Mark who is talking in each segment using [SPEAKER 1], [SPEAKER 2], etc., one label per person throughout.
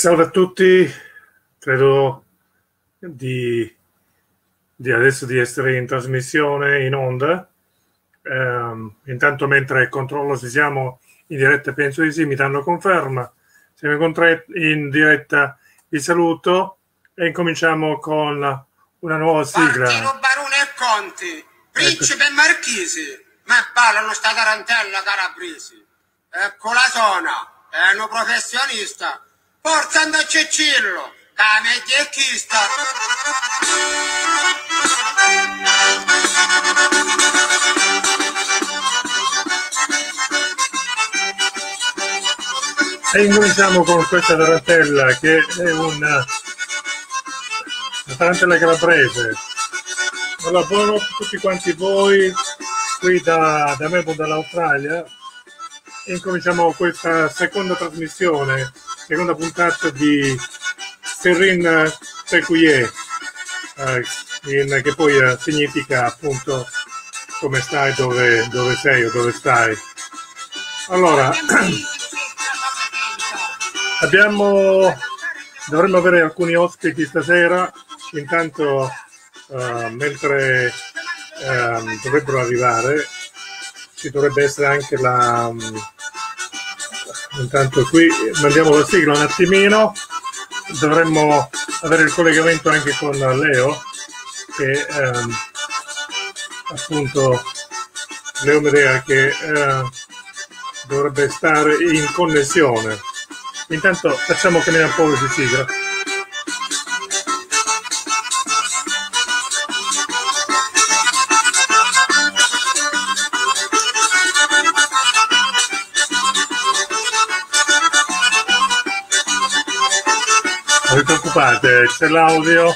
[SPEAKER 1] Salve a tutti, credo di adesso di essere in trasmissione in onda. Intanto mentre controllo se siamo in diretta, penso di sì, mi danno conferma. Siamo in diretta, vi saluto e incominciamo con una nuova sigla.
[SPEAKER 2] Martino Barone e Conti, principe e marchisi, ma ballano sta tarantella calabresi. Ecco la zona, è un professionista, portando a Cecillo, camegli e chista.
[SPEAKER 1] E incominciamo con questa tarantella che è una tarantella calabrese. Allora, buonanotte a tutti quanti voi qui da Melbourne, dall'Australia. Incominciamo questa seconda trasmissione, seconda puntata di Serrin Tecuye, che poi significa appunto come stai, dove sei o dove stai. Allora, dovremmo avere alcuni ospiti stasera, intanto mentre dovrebbero arrivare, ci dovrebbe essere anche intanto qui mandiamo la sigla un attimino, dovremmo avere il collegamento anche con Leo, che appunto Leo Medea, che dovrebbe stare in connessione. Intanto facciamo camminare un po' di sigla. Non vi preoccupate, c'è l'audio.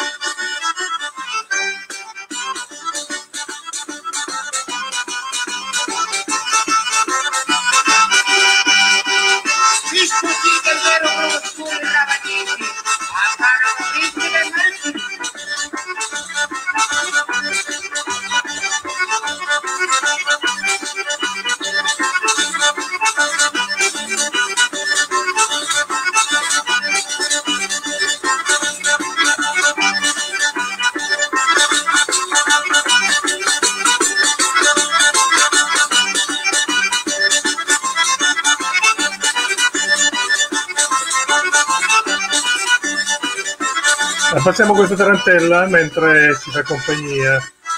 [SPEAKER 1] Facciamo questa tarantella mentre ci fa compagnia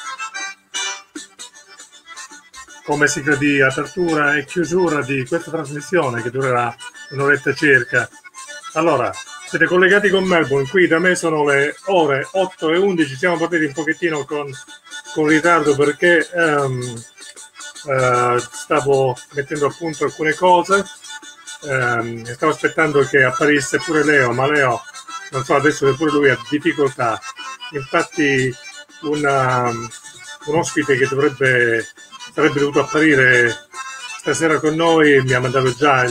[SPEAKER 1] come sigla di apertura e chiusura di questa trasmissione, che durerà un'oretta circa. Allora, siete collegati con Melbourne, qui da me sono le ore 8:11, siamo partiti un pochettino con ritardo perché stavo mettendo a punto alcune cose, stavo aspettando che apparisse pure Leo, ma Leo non so, adesso pure lui ha difficoltà. Infatti un ospite che sarebbe dovuto apparire stasera con noi mi ha mandato già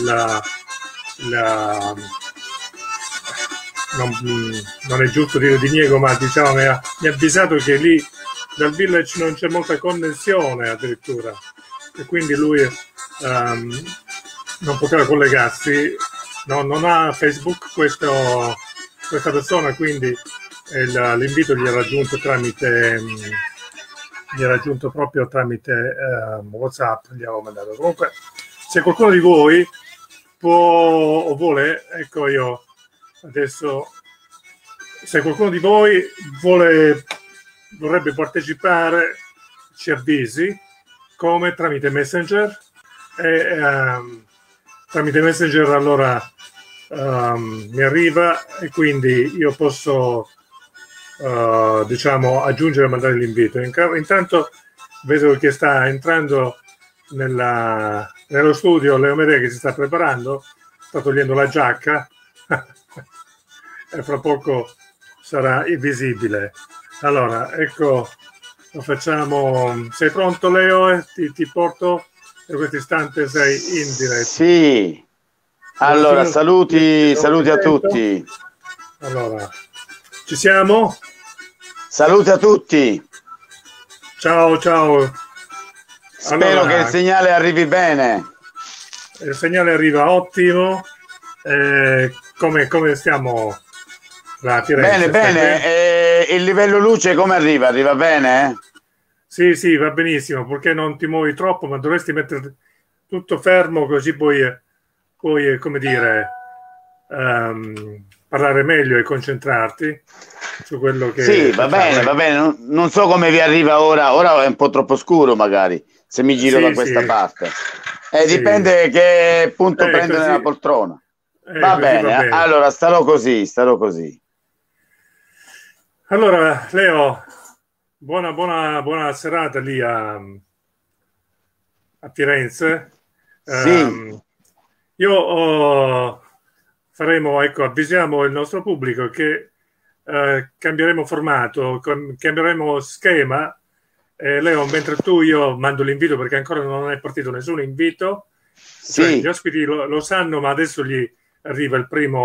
[SPEAKER 1] non è giusto dire diniego, ma diciamo mi ha avvisato che lì dal village non c'è molta connessione addirittura, e quindi lui non poteva collegarsi, non ha Facebook questa persona, quindi l'invito gli è raggiunto proprio tramite WhatsApp, gli avevo mandato. Comunque, se qualcuno di voi può o vuole, ecco, io adesso, se qualcuno di voi vorrebbe partecipare, ci avvisi come tramite Messenger, e tramite Messenger allora mi arriva, e quindi io posso diciamo aggiungere e mandare l'invito. Intanto vedo che sta entrando nello studio Leo Medea, che si sta preparando, sta togliendo la giacca e fra poco sarà visibile. Allora, ecco, lo facciamo. Sei pronto, Leo? Ti porto, in questo istante sei in diretta.
[SPEAKER 3] Sì. Allora, saluti a tutti.
[SPEAKER 1] Allora, ci siamo?
[SPEAKER 3] Saluti a tutti.
[SPEAKER 1] Ciao.
[SPEAKER 3] Spero che il segnale arrivi bene.
[SPEAKER 1] Il segnale arriva ottimo. come stiamo la Firenze?
[SPEAKER 3] Bene, bene. Il livello luce come arriva? Arriva bene?
[SPEAKER 1] Sì, sì, va benissimo, perché non ti muovi troppo, ma dovresti mettere tutto fermo così puoi come dire, parlare meglio e concentrarti su quello
[SPEAKER 3] Sì,
[SPEAKER 1] che facciamo.
[SPEAKER 3] va bene. Non so come vi arriva ora. Ora è un po' troppo scuro, magari, se mi giro da
[SPEAKER 1] Sì,
[SPEAKER 3] questa
[SPEAKER 1] sì,
[SPEAKER 3] parte.
[SPEAKER 1] sì.
[SPEAKER 3] Dipende che punto prendo
[SPEAKER 1] Così,
[SPEAKER 3] nella poltrona. Va
[SPEAKER 1] così va
[SPEAKER 3] bene,
[SPEAKER 1] bene.
[SPEAKER 3] allora starò così, starò così.
[SPEAKER 1] Allora, Leo, buona serata lì a Firenze.
[SPEAKER 3] Sì,
[SPEAKER 1] Io faremo, ecco, avvisiamo il nostro pubblico che cambieremo formato, cambieremo schema. Leo, mentre io mando l'invito perché ancora non è partito nessun invito, cioè gli
[SPEAKER 3] sì.
[SPEAKER 1] ospiti lo sanno, ma adesso gli arriva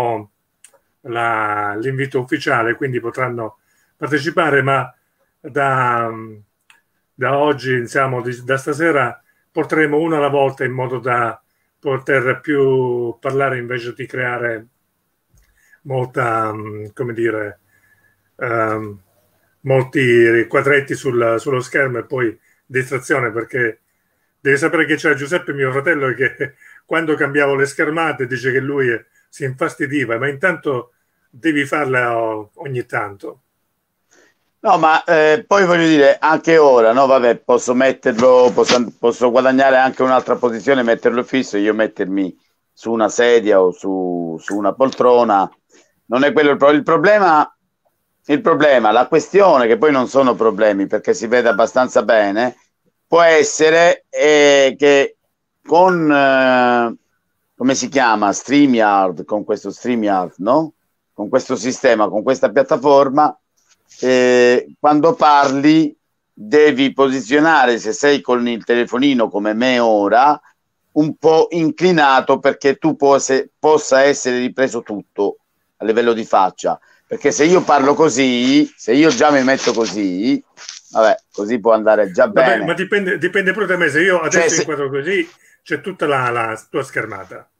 [SPEAKER 1] l'invito ufficiale, quindi potranno partecipare, ma da, da oggi, diciamo, da stasera porteremo uno alla volta in modo da poter più parlare invece di creare molta, come dire, ehm, molti quadretti sullo schermo e poi distrazione, perché devi sapere che c'era Giuseppe, mio fratello, che quando cambiavo le schermate dice che lui si infastidiva, ma intanto devi farla ogni tanto.
[SPEAKER 3] No, ma poi voglio dire, anche ora, no? Vabbè, posso metterlo, posso guadagnare anche un'altra posizione, metterlo fisso, io mettermi su una sedia o su una poltrona. Non è quello il problema, la questione, che poi non sono problemi perché si vede abbastanza bene, può essere che con, come si chiama, StreamYard, con questo StreamYard, no? Con questo sistema, con questa piattaforma, quando parli devi posizionare, se sei con il telefonino come me ora, un po' inclinato perché tu possa essere ripreso tutto a livello di faccia, perché se io parlo così, se io già mi metto così, vabbè, così può andare già
[SPEAKER 1] Vabbè, ma
[SPEAKER 3] bene.
[SPEAKER 1] dipende pure da me. Se io
[SPEAKER 3] Cioè,
[SPEAKER 1] adesso inquadro così, c'è tutta la tua schermata.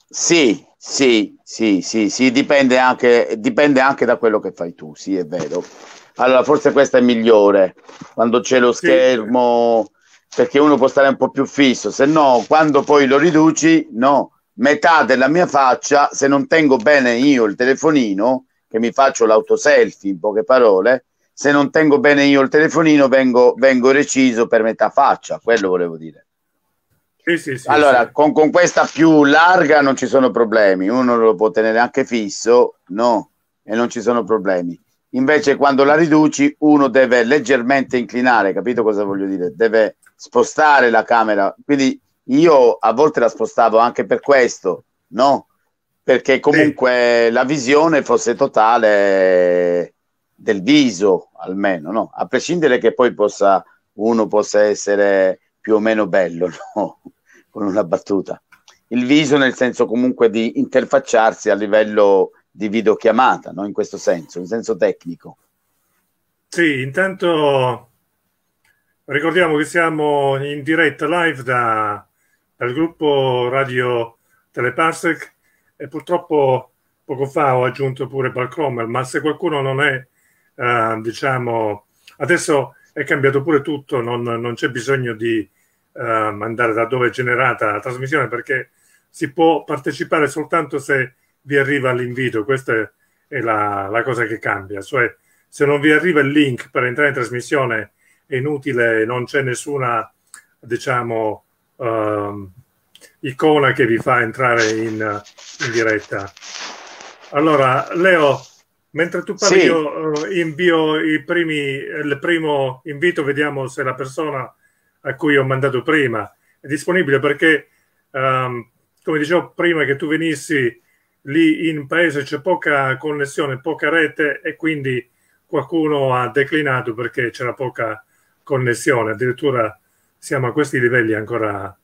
[SPEAKER 3] sì, dipende anche da quello che fai tu, sì, è vero. Allora, forse questa è migliore, quando c'è lo
[SPEAKER 1] Sì,
[SPEAKER 3] schermo, perché uno può stare un po' più fisso, se no, quando poi lo riduci, no, metà della mia faccia, se non tengo bene io il telefonino, che mi faccio l'autoselfie, in poche parole, se non tengo bene io il telefonino, vengo reciso per metà faccia, quello volevo dire.
[SPEAKER 1] sì, sì, sì,
[SPEAKER 3] Allora,
[SPEAKER 1] sì.
[SPEAKER 3] con questa più larga non ci sono problemi, uno lo può tenere anche fisso, no, e non ci sono problemi. Invece quando la riduci uno deve leggermente inclinare, capito cosa voglio dire? Deve spostare la camera, quindi io a volte la spostavo anche per questo, no? Perché
[SPEAKER 1] Sì.
[SPEAKER 3] comunque la visione fosse totale del viso, almeno, no? A prescindere che poi uno possa essere più o meno bello, no? Con una battuta. Il viso nel senso comunque di interfacciarsi a livello di videochiamata, no? In questo senso, in senso tecnico.
[SPEAKER 1] Sì, intanto ricordiamo che siamo in diretta live dal gruppo Radio Teleparsec e purtroppo poco fa ho aggiunto pure Palcromer, ma se qualcuno non è, diciamo, adesso è cambiato pure tutto, non c'è bisogno di andare da dove è generata la trasmissione perché si può partecipare soltanto se vi arriva l'invito, questa è la cosa che cambia, cioè se non vi arriva il link per entrare in trasmissione è inutile, non c'è nessuna, diciamo, icona che vi fa entrare in diretta. Allora, Leo, mentre tu parli
[SPEAKER 3] Sì,
[SPEAKER 1] io invio il primo invito, vediamo se la persona a cui ho mandato prima è disponibile perché, come dicevo prima che tu venissi lì in paese c'è poca connessione, poca rete e quindi qualcuno ha declinato perché c'era poca connessione, addirittura siamo a questi livelli ancora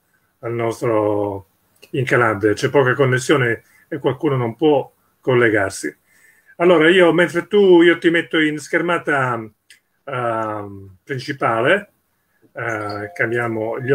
[SPEAKER 1] in Calabria, c'è poca connessione e qualcuno non può collegarsi. Allora io ti metto in schermata principale,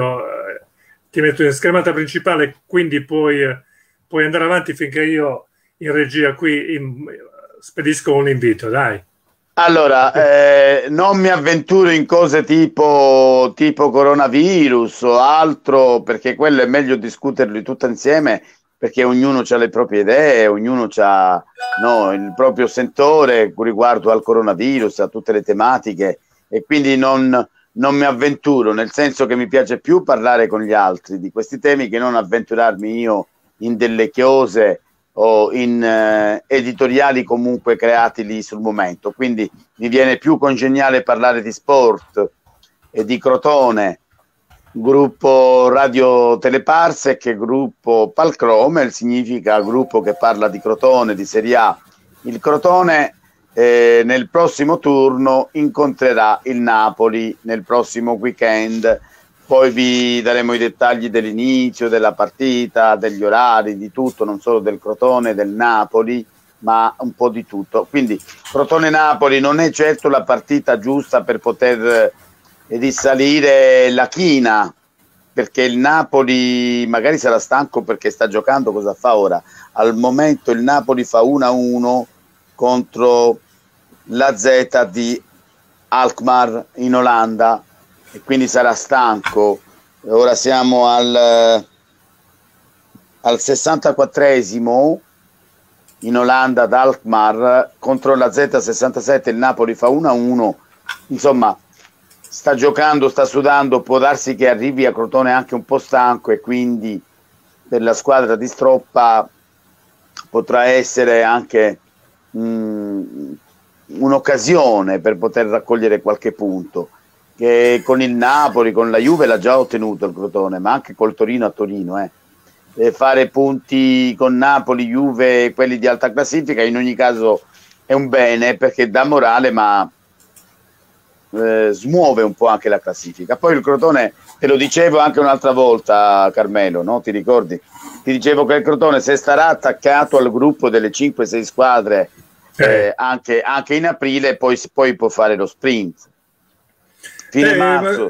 [SPEAKER 1] ti metto in schermata principale, quindi puoi andare avanti finché io in regia qui spedisco un invito, dai.
[SPEAKER 3] Allora, non mi avventuro in cose tipo coronavirus o altro, perché quello è meglio discuterli tutti insieme, perché ognuno ha le proprie idee, ognuno ha il proprio sentore riguardo al coronavirus, a tutte le tematiche, e quindi non mi avventuro, nel senso che mi piace più parlare con gli altri di questi temi che non avventurarmi io in delle chiose o in editoriali comunque creati lì sul momento. Quindi mi viene più congeniale parlare di sport e di Crotone, gruppo Radio Teleparsec, gruppo Palcromel, significa gruppo che parla di Crotone, di Serie A. Il Crotone nel prossimo turno incontrerà il Napoli nel prossimo weekend. Poi vi daremo i dettagli dell'inizio, della partita, degli orari, di tutto, non solo del Crotone, del Napoli, ma un po' di tutto. Quindi Crotone-Napoli non è certo la partita giusta per poter risalire la china, perché il Napoli magari sarà stanco perché sta giocando, cosa fa ora? Al momento il Napoli fa 1-1 contro la Z di Alkmaar in Olanda, e quindi sarà stanco. Ora siamo al 64esimo in Olanda ad Alkmaar contro la Z67, il Napoli fa 1-1, insomma sta giocando, sta sudando, può darsi che arrivi a Crotone anche un po' stanco, e quindi per la squadra di Stroppa potrà essere anche un'occasione per poter raccogliere qualche punto, che con il Napoli, con la Juve l'ha già ottenuto il Crotone, ma anche col Torino a Torino, fare punti con Napoli, Juve, quelli di alta classifica in ogni caso è un bene, perché dà morale, ma smuove un po' anche la classifica. Poi il Crotone, te lo dicevo anche un'altra volta, Carmelo, no? Ti ricordi? Ti dicevo che il Crotone, se starà attaccato al gruppo delle 5-6 squadre anche in aprile, poi può fare lo sprint fine marzo.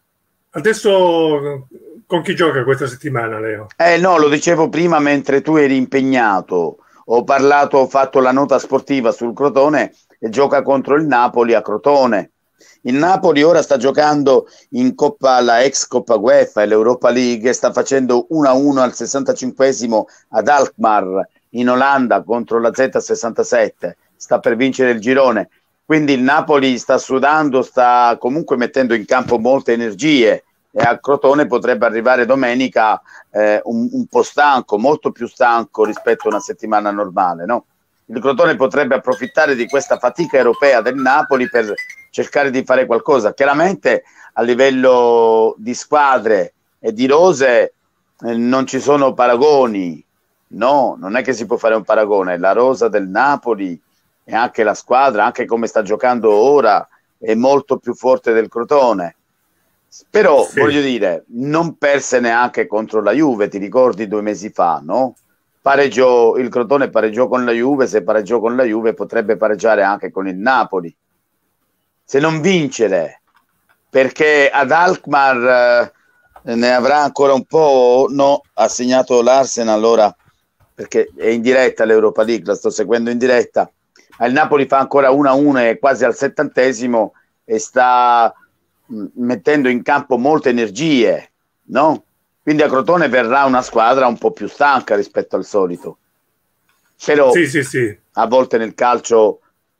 [SPEAKER 1] Adesso con chi gioca questa settimana, Leo?
[SPEAKER 3] No, lo dicevo prima mentre tu eri impegnato. Ho fatto la nota sportiva sul Crotone, e gioca contro il Napoli a Crotone. Il Napoli ora sta giocando in Coppa, la ex Coppa UEFA e l'Europa League, sta facendo 1-1 al 65esimo ad Alkmaar in Olanda contro la Z67, sta per vincere il girone. Quindi il Napoli sta sudando, sta comunque mettendo in campo molte energie, e a Crotone potrebbe arrivare domenica un po' stanco, molto più stanco rispetto a una settimana normale, no? Il Crotone potrebbe approfittare di questa fatica europea del Napoli per cercare di fare qualcosa. Chiaramente a livello di squadre e di rose non ci sono paragoni, no, non è che si può fare un paragone. La rosa del Napoli e anche la squadra, anche come sta giocando ora, è molto più forte del Crotone. Però sì, voglio dire, non perse neanche contro la Juve, ti ricordi 2 mesi fa, no? Il Crotone pareggiò con la Juve, se pareggiò con la Juve potrebbe pareggiare anche con il Napoli, se non vincere, perché ad Alkmaar ne avrà ancora un po'. No, ha segnato l'Arsenal ora, perché è in diretta l'Europa League, la sto seguendo in diretta. Il Napoli fa ancora 1-1 quasi al 70esimo e sta mettendo in campo molte energie, no? Quindi a Crotone verrà una squadra un po' più stanca rispetto al solito. Però sì. A volte nel calcio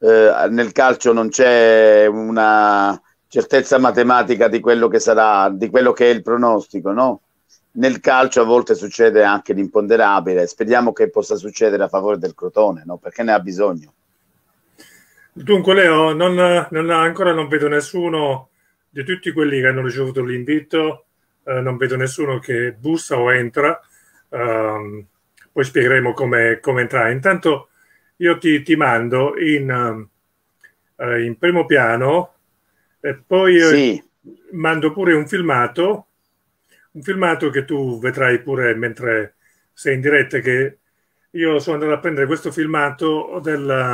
[SPEAKER 3] non c'è una certezza matematica di quello che sarà, di quello che è il pronostico, no? Nel calcio a volte succede anche l'imponderabile. Speriamo che possa succedere a favore del Crotone, no? Perché ne ha bisogno.
[SPEAKER 1] Dunque, Leo, ancora non vedo nessuno di tutti quelli che hanno ricevuto l'invito. Non vedo nessuno che bussa o entra, poi spiegheremo come entrare. Intanto io ti mando in primo piano, e poi mando pure un filmato che tu vedrai pure mentre sei in diretta, che io sono andato a prendere questo filmato,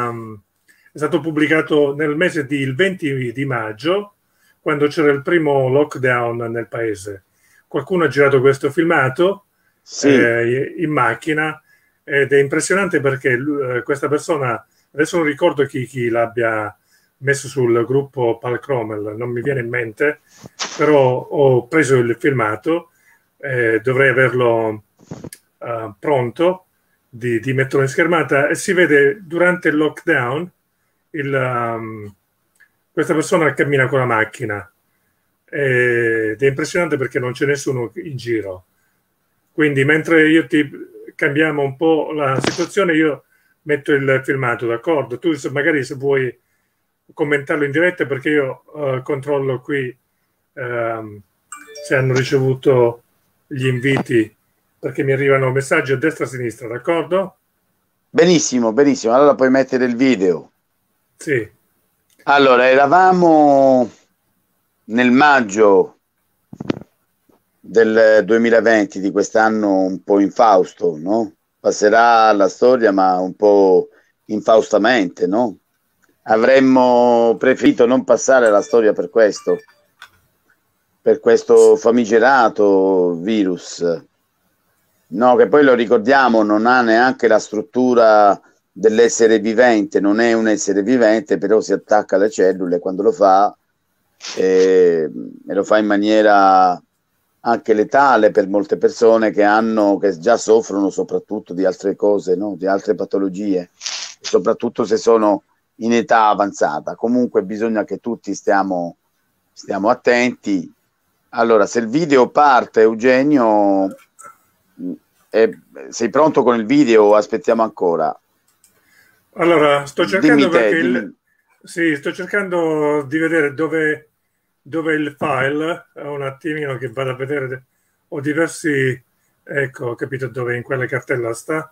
[SPEAKER 1] è stato pubblicato nel mese il 20 di maggio, quando c'era il primo lockdown nel paese. Qualcuno ha girato questo filmato in macchina, ed è impressionante perché questa persona, adesso non ricordo chi l'abbia messo sul gruppo Palcromel, non mi viene in mente, però ho preso il filmato, dovrei averlo pronto di metterlo in schermata, e si vede durante il lockdown questa persona cammina con la macchina ed è impressionante perché non c'è nessuno in giro. Quindi mentre cambiamo un po' la situazione, io metto il filmato, d'accordo? Tu magari se vuoi commentarlo in diretta, perché io controllo qui se hanno ricevuto gli inviti, perché mi arrivano messaggi a destra e a sinistra, d'accordo?
[SPEAKER 3] Benissimo, benissimo. Allora puoi mettere il video.
[SPEAKER 1] Sì.
[SPEAKER 3] Allora, eravamo nel maggio del 2020, di quest'anno un po' infausto, no? Passerà alla storia, ma un po' infaustamente, no? Avremmo preferito non passare alla storia per questo famigerato virus, no? Che poi lo ricordiamo, non ha neanche la struttura dell'essere vivente, non è un essere vivente, però si attacca alle cellule quando lo fa, e lo fa in maniera anche letale per molte persone che già soffrono soprattutto di altre cose, no? Di altre patologie, soprattutto se sono in età avanzata. Comunque bisogna che tutti stiamo attenti. Allora, se il video parte, Eugenio, sei pronto con il video o aspettiamo ancora?
[SPEAKER 1] Allora, sto cercando
[SPEAKER 3] Sì,
[SPEAKER 1] sto cercando di vedere dove il file, un attimino che vado a vedere, ho diversi, ecco, ho capito dove in quella cartella sta.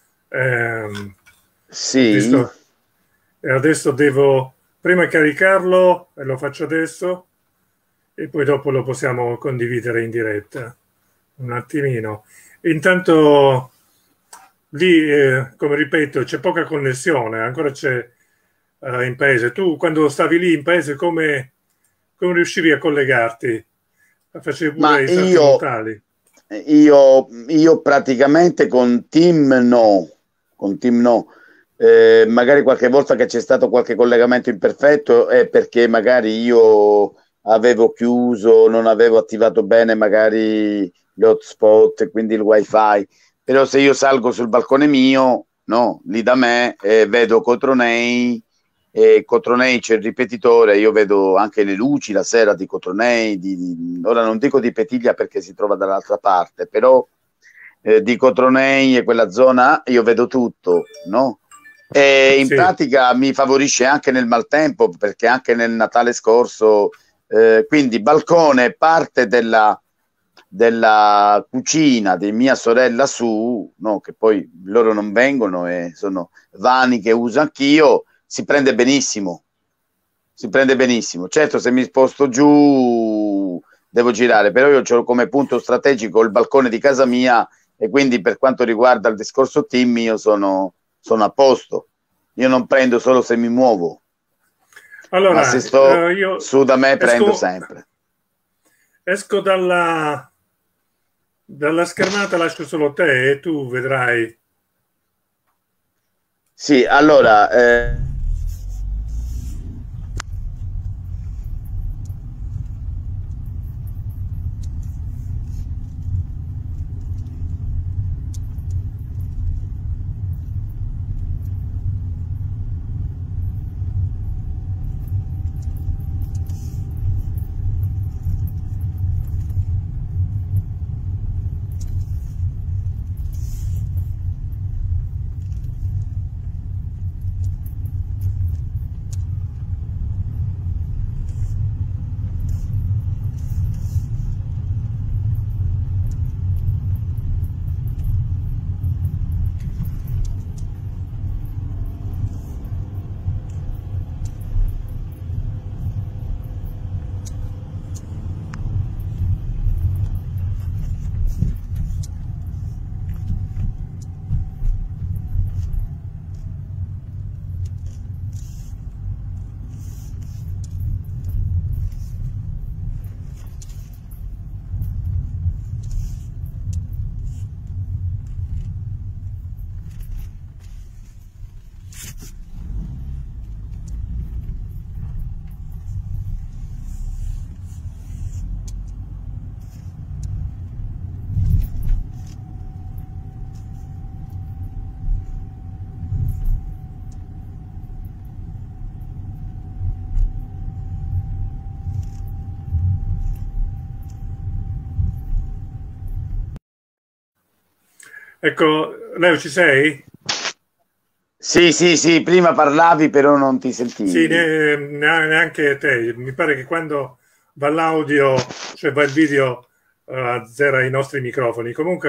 [SPEAKER 3] Sì.
[SPEAKER 1] Adesso devo prima caricarlo, e lo faccio adesso, e poi dopo lo possiamo condividere in diretta. Un attimino. Intanto lì, come ripeto, c'è poca connessione, ancora c'è in paese. Tu quando stavi lì in paese come riuscivi a collegarti? Facevi pure i salti mortali?
[SPEAKER 3] Io praticamente con Team no. Magari qualche volta che c'è stato qualche collegamento imperfetto è perché magari io avevo chiuso, non avevo attivato bene magari gli hotspot, quindi il wifi. Però se io salgo sul balcone mio, no, lì da me, vedo Cotronei, e Cotronei c'è il ripetitore, io vedo anche le luci la sera di Cotronei, ora non dico di Petiglia perché si trova dall'altra parte, però di Cotronei e quella zona io vedo tutto, no? E in pratica mi favorisce anche nel maltempo, perché anche nel Natale scorso, quindi balcone, parte della cucina di mia sorella su, no, che poi loro non vengono e sono vani che uso anch'io, si prende benissimo. Certo, se mi sposto giù devo girare, però io ho come punto strategico il balcone di casa mia, e quindi per quanto riguarda il discorso team io sono a posto. Io non prendo solo se mi muovo.
[SPEAKER 1] Allora,
[SPEAKER 3] ma se sto su da me prendo sempre.
[SPEAKER 1] Esco dalla schermata, lascio solo te e tu vedrai.
[SPEAKER 3] Sì, allora
[SPEAKER 1] Ecco, Leo, ci sei?
[SPEAKER 3] Sì, prima parlavi però non ti sentivi.
[SPEAKER 1] Sì, neanche te. Mi pare che quando va l'audio, cioè va il video, azzera i nostri microfoni. Comunque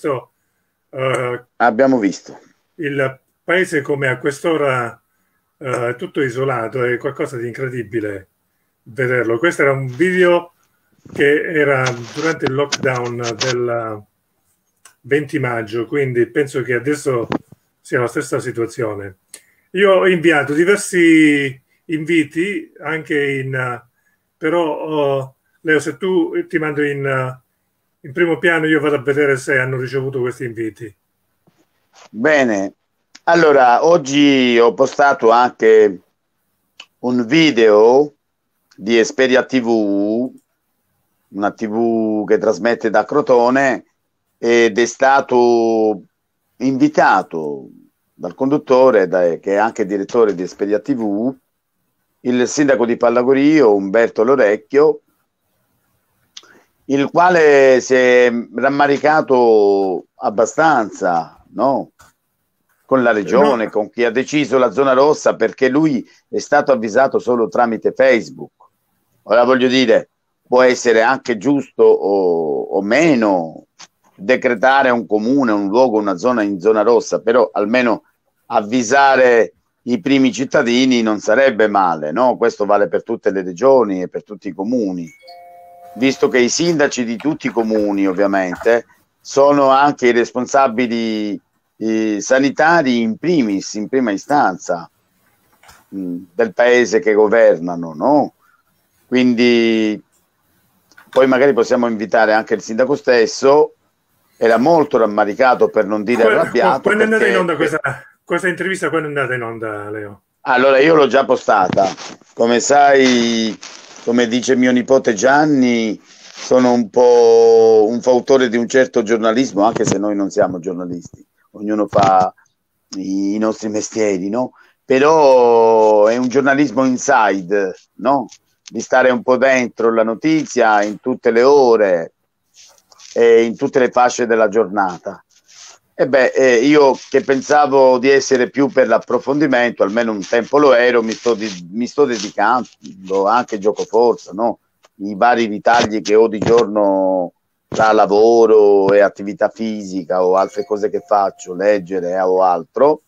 [SPEAKER 3] Abbiamo visto.
[SPEAKER 1] il paese come a quest'ora è tutto isolato, è qualcosa di incredibile vederlo. Questo era un video che era durante il lockdown del 20 maggio, quindi penso che adesso sia la stessa situazione. Io ho inviato diversi inviti anche però Leo, se tu ti mando in primo piano, io vado a vedere se hanno ricevuto questi inviti.
[SPEAKER 3] Bene, allora oggi ho postato anche un video di Esperia TV, una TV che trasmette da Crotone, ed è stato invitato dal conduttore, che è anche direttore di Esperia TV, il sindaco di Pallagorio, Umberto Lorecchio, il quale si è rammaricato abbastanza, no? Con la regione, con chi ha deciso la zona rossa, perché lui è stato avvisato solo tramite Facebook. Ora voglio dire, può essere anche giusto o meno decretare un comune, un luogo, una zona in zona rossa, però almeno avvisare i primi cittadini non sarebbe male, no? Questo vale per tutte le regioni e per tutti i comuni, visto che i sindaci di tutti i comuni ovviamente sono anche i responsabili sanitari in primis, in prima istanza del paese che governano, no? Quindi poi magari possiamo invitare anche il sindaco stesso. Era molto rammaricato, per non dire arrabbiato.
[SPEAKER 1] Quando è andata in onda questa intervista, quando è andata in onda, Leo?
[SPEAKER 3] Allora, io l'ho già postata. Come sai, come dice mio nipote Gianni, sono un po' un fautore di un certo giornalismo, anche se noi non siamo giornalisti. Ognuno fa i nostri mestieri, no? Però è un giornalismo inside, no? Di stare un po' dentro la notizia in tutte le ore e in tutte le fasce della giornata. Io che pensavo di essere più per l'approfondimento, almeno un tempo lo ero, mi sto dedicando anche giocoforza, no? I vari ritagli che ho di giorno tra lavoro e attività fisica o altre cose che faccio, leggere o altro,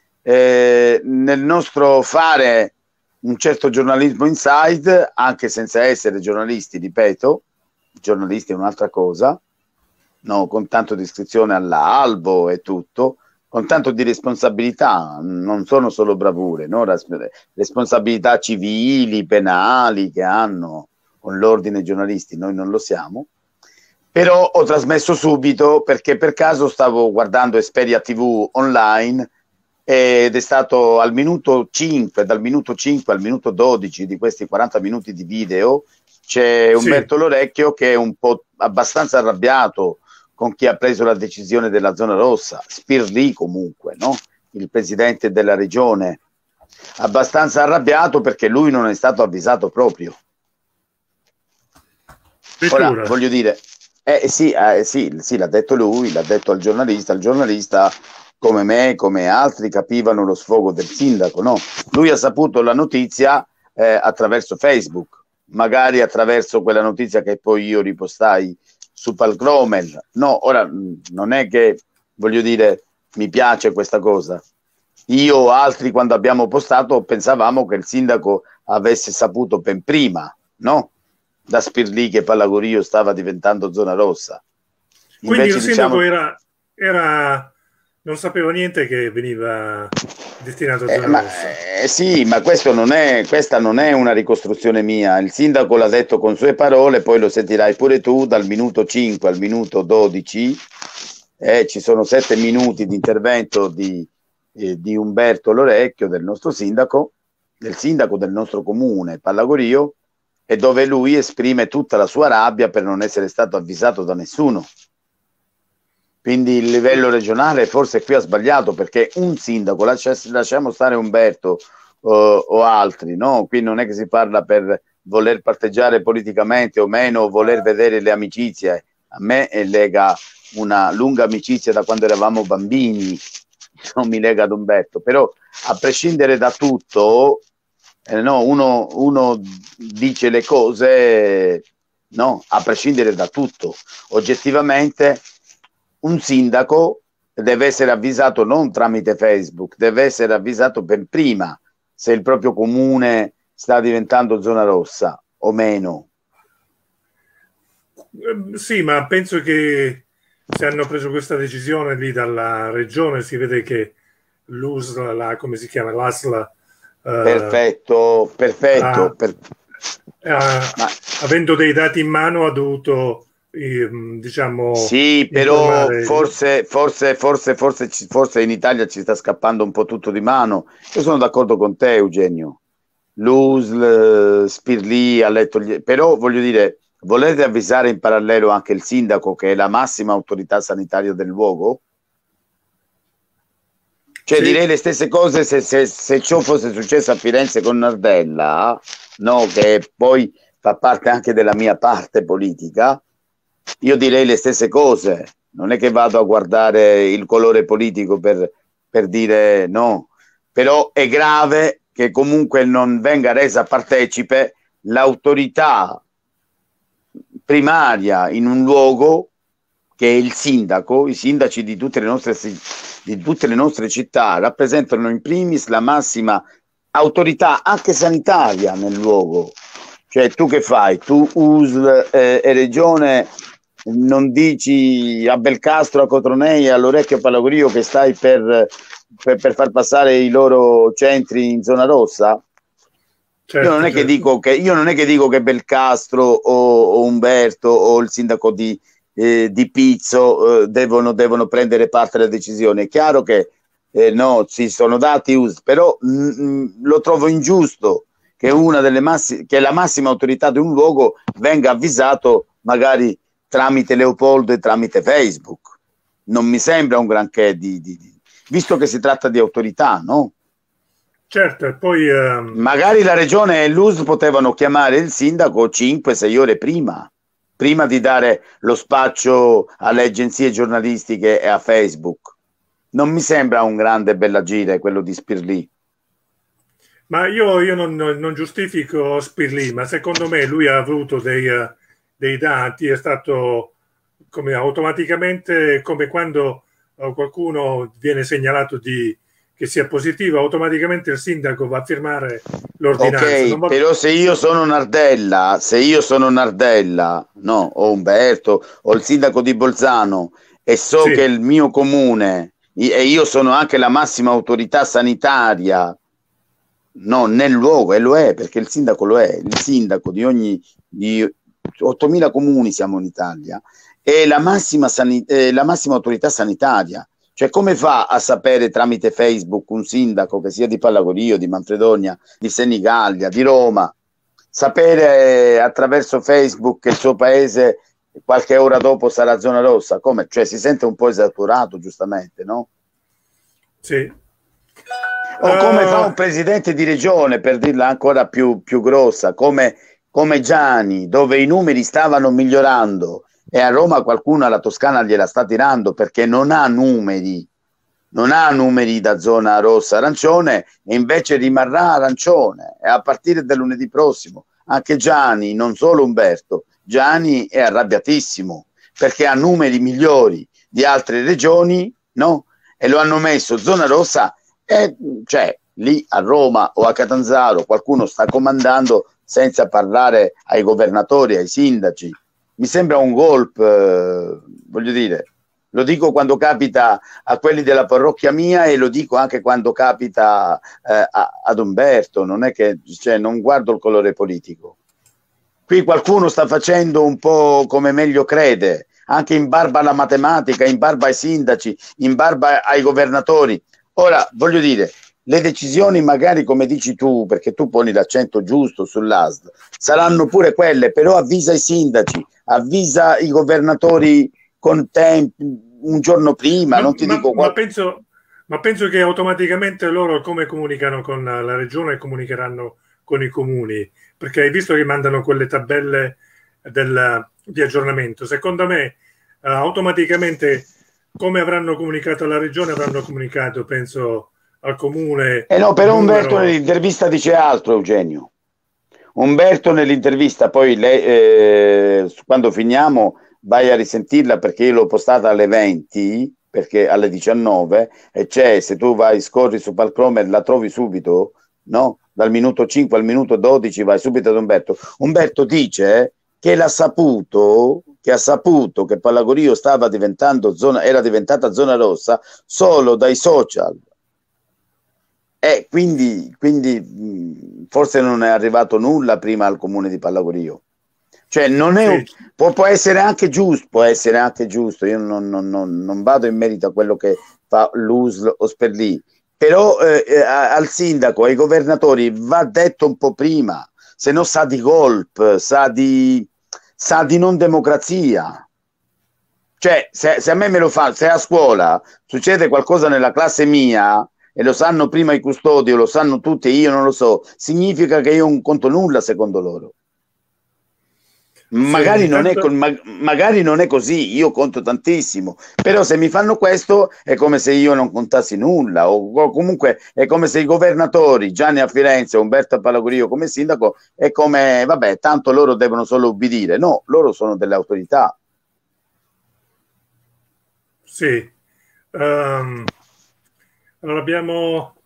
[SPEAKER 3] nel nostro fare un certo giornalismo inside, anche senza essere giornalisti, ripeto, giornalisti è un'altra cosa, no, con tanto di iscrizione all'albo e tutto, con tanto di responsabilità, non sono solo bravure, no? Responsabilità civili, penali che hanno con l'ordine giornalisti, noi non lo siamo. Però ho trasmesso subito perché per caso stavo guardando Esperia TV online ed è stato al minuto 5, dal minuto 5 al minuto 12 di questi 40 minuti di video c'è Umberto Lorecchio che è un po' abbastanza arrabbiato con chi ha preso la decisione della zona rossa, Spirlì comunque, no? Il presidente della regione, abbastanza arrabbiato perché lui non è stato avvisato proprio. Ora, voglio dire, sì, l'ha detto lui, l'ha detto al giornalista, come me, come altri, capivano lo sfogo del sindaco, no? Lui ha saputo la notizia attraverso Facebook, magari attraverso quella notizia che poi io ripostai su Palcromel. No, ora non è che, voglio dire, mi piace questa cosa. Io o altri quando abbiamo postato pensavamo che il sindaco avesse saputo ben prima, no? Da Spirlì che Pallagorio stava diventando zona rossa.
[SPEAKER 1] Quindi il sindaco non sapeva niente che veniva destinato a zona rossa.
[SPEAKER 3] Sì, ma questa non è una ricostruzione mia. Il sindaco l'ha detto con sue parole, poi lo sentirai pure tu, dal minuto 5 al minuto 12. Ci sono 7 minuti di intervento di Umberto Lorecchio, del nostro sindaco, del sindaco del nostro comune, Pallagorio, e dove lui esprime tutta la sua rabbia per non essere stato avvisato da nessuno. Quindi il livello regionale forse qui ha sbagliato, perché un sindaco, lasciamo stare Umberto o altri, no? Qui non è che si parla per voler parteggiare politicamente o meno, o voler vedere le amicizie, A me lega una lunga amicizia da quando eravamo bambini, non mi lega ad Umberto, però a prescindere da tutto, no, uno dice le cose, no, a prescindere da tutto. Oggettivamente un sindaco deve essere avvisato non tramite Facebook, deve essere avvisato per prima se il proprio comune sta diventando zona rossa o meno.
[SPEAKER 1] Sì, ma penso che se hanno preso questa decisione lì dalla regione, si vede che l'USL, come si chiama, l'ASL,
[SPEAKER 3] perfetto.
[SPEAKER 1] Avendo dei dati in mano, ha dovuto, diciamo,
[SPEAKER 3] sì, però forse in Italia ci sta scappando un po' tutto di mano. Io sono d'accordo con te, Eugenio. L'USL, Spirlì ha letto però voglio dire, volete avvisare in parallelo anche il sindaco, che è la massima autorità sanitaria del luogo? Cioè, sì, direi le stesse cose se ciò fosse successo a Firenze con Nardella, no, che poi fa parte anche della mia parte politica. Io direi le stesse cose, non è che vado a guardare il colore politico per dire no, però è grave che comunque non venga resa partecipe l'autorità primaria in un luogo, che è il sindaco. I sindaci di tutte le nostre città rappresentano in primis la massima autorità anche sanitaria nel luogo. Cioè, tu che fai? Tu USL e regione non dici a Belcastro, a Cotronei, all'Orecchio Palagorio che stai per far passare i loro centri in zona rossa? Certo, io non è che dico che Belcastro o Umberto o il sindaco di Pizzo devono prendere parte alla decisione. È chiaro che no, si sono dati però lo trovo ingiusto che che la massima autorità di un luogo venga avvisato magari tramite Leopoldo e tramite Facebook. Non mi sembra un granché visto che si tratta di autorità, no?
[SPEAKER 1] Certo, e poi
[SPEAKER 3] magari la regione e l'US potevano chiamare il sindaco 5-6 ore prima di dare lo spaccio alle agenzie giornalistiche e a Facebook. Non mi sembra un grande bell'agire quello di Spirlì.
[SPEAKER 1] Ma io non giustifico Spirlì, ma secondo me lui ha avuto dei dati, è stato come automaticamente, come quando qualcuno viene segnalato che sia positivo, automaticamente il sindaco va a firmare l'ordinanza.
[SPEAKER 3] Ok, però se io sono Nardella, no, o Umberto, o il sindaco di Bolzano, e so che il mio comune, e io sono anche la massima autorità sanitaria, no, nel luogo, e lo è, perché il sindaco lo è, il sindaco di 8.000 comuni siamo in Italia, è la massima autorità sanitaria. Cioè, come fa a sapere tramite Facebook un sindaco che sia di Pallagorio, di Manfredonia, di Senigallia, di Roma, sapere attraverso Facebook che il suo paese qualche ora dopo sarà zona rossa? Come? Cioè, si sente un po' esaturato, giustamente, no?
[SPEAKER 1] Sì.
[SPEAKER 3] O come fa un presidente di regione, per dirla ancora più grossa, come Gianni, dove i numeri stavano migliorando, e a Roma qualcuno alla Toscana gliela sta tirando perché non ha numeri da zona rossa arancione, e invece rimarrà arancione, e a partire da lunedì prossimo anche Gianni, non solo Umberto, Gianni è arrabbiatissimo perché ha numeri migliori di altre regioni, no? E lo hanno messo zona rossa, e cioè lì a Roma o a Catanzaro qualcuno sta comandando senza parlare ai governatori, ai sindaci. Mi sembra un golpe, voglio dire, lo dico quando capita a quelli della parrocchia mia e lo dico anche quando capita ad Umberto, non è che, cioè, non guardo il colore politico. Qui qualcuno sta facendo un po' come meglio crede, anche in barba alla matematica, in barba ai sindaci, in barba ai governatori. Ora, voglio dire, le decisioni magari, come dici tu, perché tu poni l'accento giusto sull'ASL, saranno pure quelle, però avvisa i sindaci, avvisa i governatori con tempi, un giorno prima, non ti dico
[SPEAKER 1] ma penso che automaticamente loro, come comunicano con la regione, comunicheranno con i comuni, perché hai visto che mandano quelle tabelle di aggiornamento. Secondo me automaticamente, come avranno comunicato alla regione, avranno comunicato, penso, al comune.
[SPEAKER 3] No, però Umberto nell'intervista dice altro, Eugenio. Umberto nell'intervista, poi lei, quando finiamo vai a risentirla, perché io l'ho postata alle 20, perché alle 19, e c'è, se tu scorri su Palcromer la trovi subito, no? Dal minuto 5 al minuto 12 vai subito ad Umberto. Umberto dice che ha saputo che Palagorio era diventata zona rossa solo dai social. Quindi forse non è arrivato nulla prima al comune di Palagorio. Cioè non è può essere anche giusto, io non vado in merito a quello che fa l'USL o Sperlì, però al sindaco, ai governatori va detto un po' prima, se no sa di golpe, sa di non democrazia. Cioè se a me me lo fa, se a scuola succede qualcosa nella classe mia e lo sanno prima i custodi o lo sanno tutti e io non lo so, significa che io non conto nulla secondo loro. Magari non è così, io conto tantissimo, però se mi fanno questo è come se io non contassi nulla, o comunque è come se i governatori, Gianni a Firenze, Umberto a Palagorio come sindaco, è come, vabbè, tanto loro devono solo ubbidire. No, loro sono delle autorità.
[SPEAKER 1] Sì. Allora abbiamo...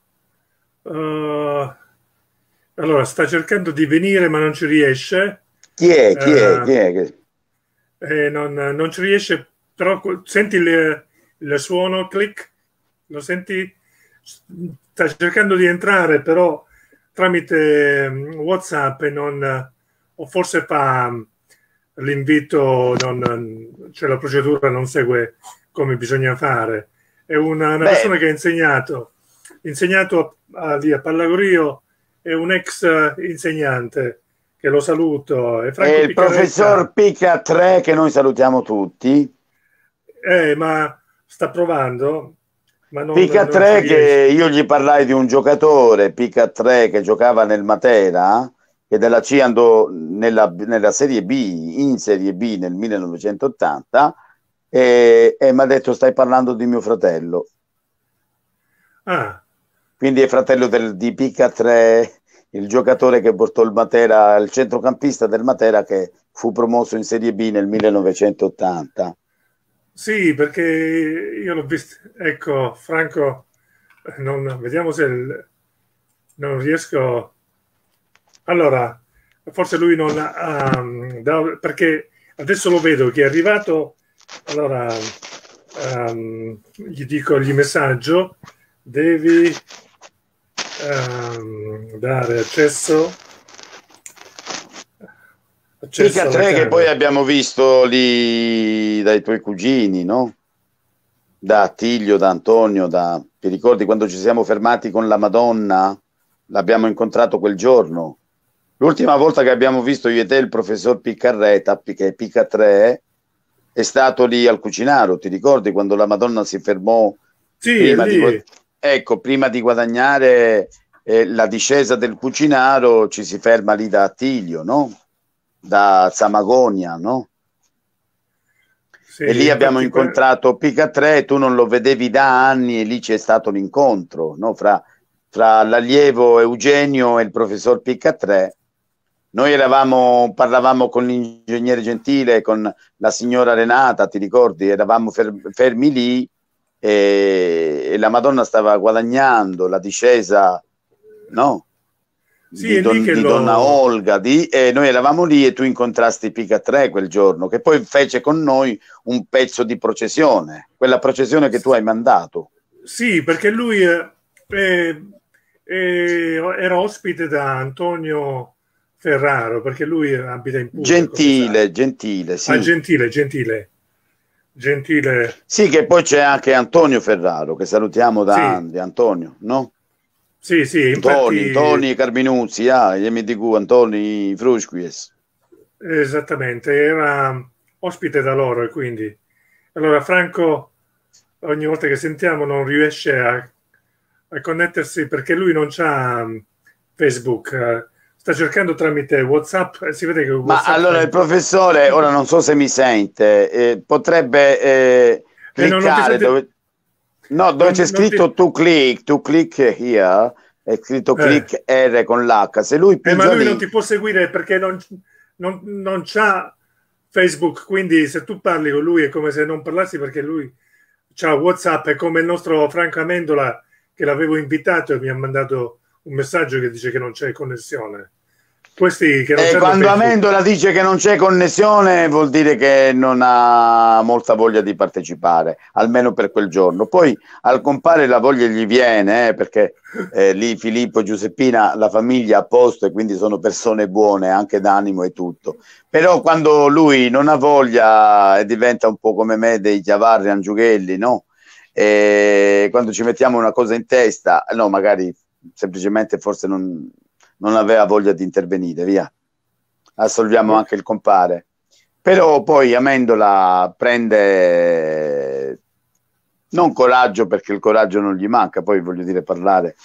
[SPEAKER 1] allora, sta cercando di venire ma non ci riesce.
[SPEAKER 3] Chi è?
[SPEAKER 1] Non ci riesce, però senti il suono, click, lo senti? Sta cercando di entrare, però tramite WhatsApp e non, o forse fa l'invito, cioè la procedura non segue come bisogna fare. È una persona che ha insegnato a Palagorio, è un ex insegnante, che lo saluto, è
[SPEAKER 3] il professor Picca 3, che noi salutiamo tutti.
[SPEAKER 1] Ma sta provando, ma non,
[SPEAKER 3] Picca 3, che io gli parlai di un giocatore, Picca 3, che giocava nel Matera, che della C andò nella Serie B, in Serie B nel 1980, e mi ha detto: stai parlando di mio fratello. Quindi è fratello di Picca 3, il giocatore che portò il Matera, il centrocampista del Matera, che fu promosso in Serie B nel 1980.
[SPEAKER 1] Sì, perché io l'ho visto. Ecco, Franco, vediamo se non riesco. Allora, forse lui non ha, perché adesso lo vedo che è arrivato. Allora, gli messaggio, devi dare accesso
[SPEAKER 3] Picca 3, che poi abbiamo visto lì dai tuoi cugini, no? Da Attilio, da Antonio, ti ricordi quando ci siamo fermati con la Madonna? L'abbiamo incontrato quel giorno. L'ultima volta che abbiamo visto io e te il professor Piccarreta, che è Picca 3, è stato lì al Cucinaro, ti ricordi quando la Madonna si fermò?
[SPEAKER 1] Sì,
[SPEAKER 3] prima di guadagnare la discesa del Cucinaro, ci si ferma lì da Attilio, no? Da Zamagonia, no? Sì, e lì abbiamo incontrato Picca 3, tu non lo vedevi da anni e lì c'è stato l'incontro, no? Fra l'allievo Eugenio e il professor Picca 3. Noi parlavamo con l'ingegnere Gentile, con la signora Renata, ti ricordi? Eravamo fermi lì e la Madonna stava guadagnando la discesa, no?
[SPEAKER 1] Sì,
[SPEAKER 3] di Donna Olga, e noi eravamo lì e tu incontrasti Picca 3 quel giorno, che poi fece con noi un pezzo di processione, quella processione che tu hai mandato.
[SPEAKER 1] Sì, perché lui era ospite da Antonio Ferraro, perché lui abita in Puglia.
[SPEAKER 3] Gentile, sì.
[SPEAKER 1] Gentile.
[SPEAKER 3] Sì, che poi c'è anche Antonio Ferraro, che salutiamo da anni, Antonio, no?
[SPEAKER 1] Sì, infatti...
[SPEAKER 3] Toni Carminuzzi, gli MDQ, Antoni Frusquies.
[SPEAKER 1] Esattamente, era ospite da loro e quindi... Allora Franco, ogni volta che sentiamo, non riesce a connettersi perché lui non c'ha Facebook, sta cercando tramite WhatsApp e si vede che
[SPEAKER 3] Ma
[SPEAKER 1] WhatsApp
[SPEAKER 3] allora il professore, ora non so se mi sente, potrebbe
[SPEAKER 1] no, non ti
[SPEAKER 3] cliccare
[SPEAKER 1] sente...
[SPEAKER 3] dove, no, dove c'è scritto to click here, è scritto click R con l'H. Se lui
[SPEAKER 1] ma
[SPEAKER 3] pigia
[SPEAKER 1] lui
[SPEAKER 3] lì,
[SPEAKER 1] non ti può seguire perché non c'ha Facebook, quindi se tu parli con lui è come se non parlassi, perché lui c'ha WhatsApp. È come il nostro Franco Amendola, che l'avevo invitato e mi ha mandato un messaggio che dice che non c'è connessione. Questi che non
[SPEAKER 3] quando Amendola dice che non c'è connessione vuol dire che non ha molta voglia di partecipare, almeno per quel giorno. Poi al compare la voglia gli viene, perché lì Filippo e Giuseppina, la famiglia a posto, e quindi sono persone buone anche d'animo e tutto. Però quando lui non ha voglia e diventa un po' come me, dei Chiavarri Angiughelli, no? E quando ci mettiamo una cosa in testa, no, magari semplicemente forse non aveva voglia di intervenire, via, assolviamo anche il compare. Però poi Amendola prende non coraggio, perché il coraggio non gli manca, poi voglio dire parlare,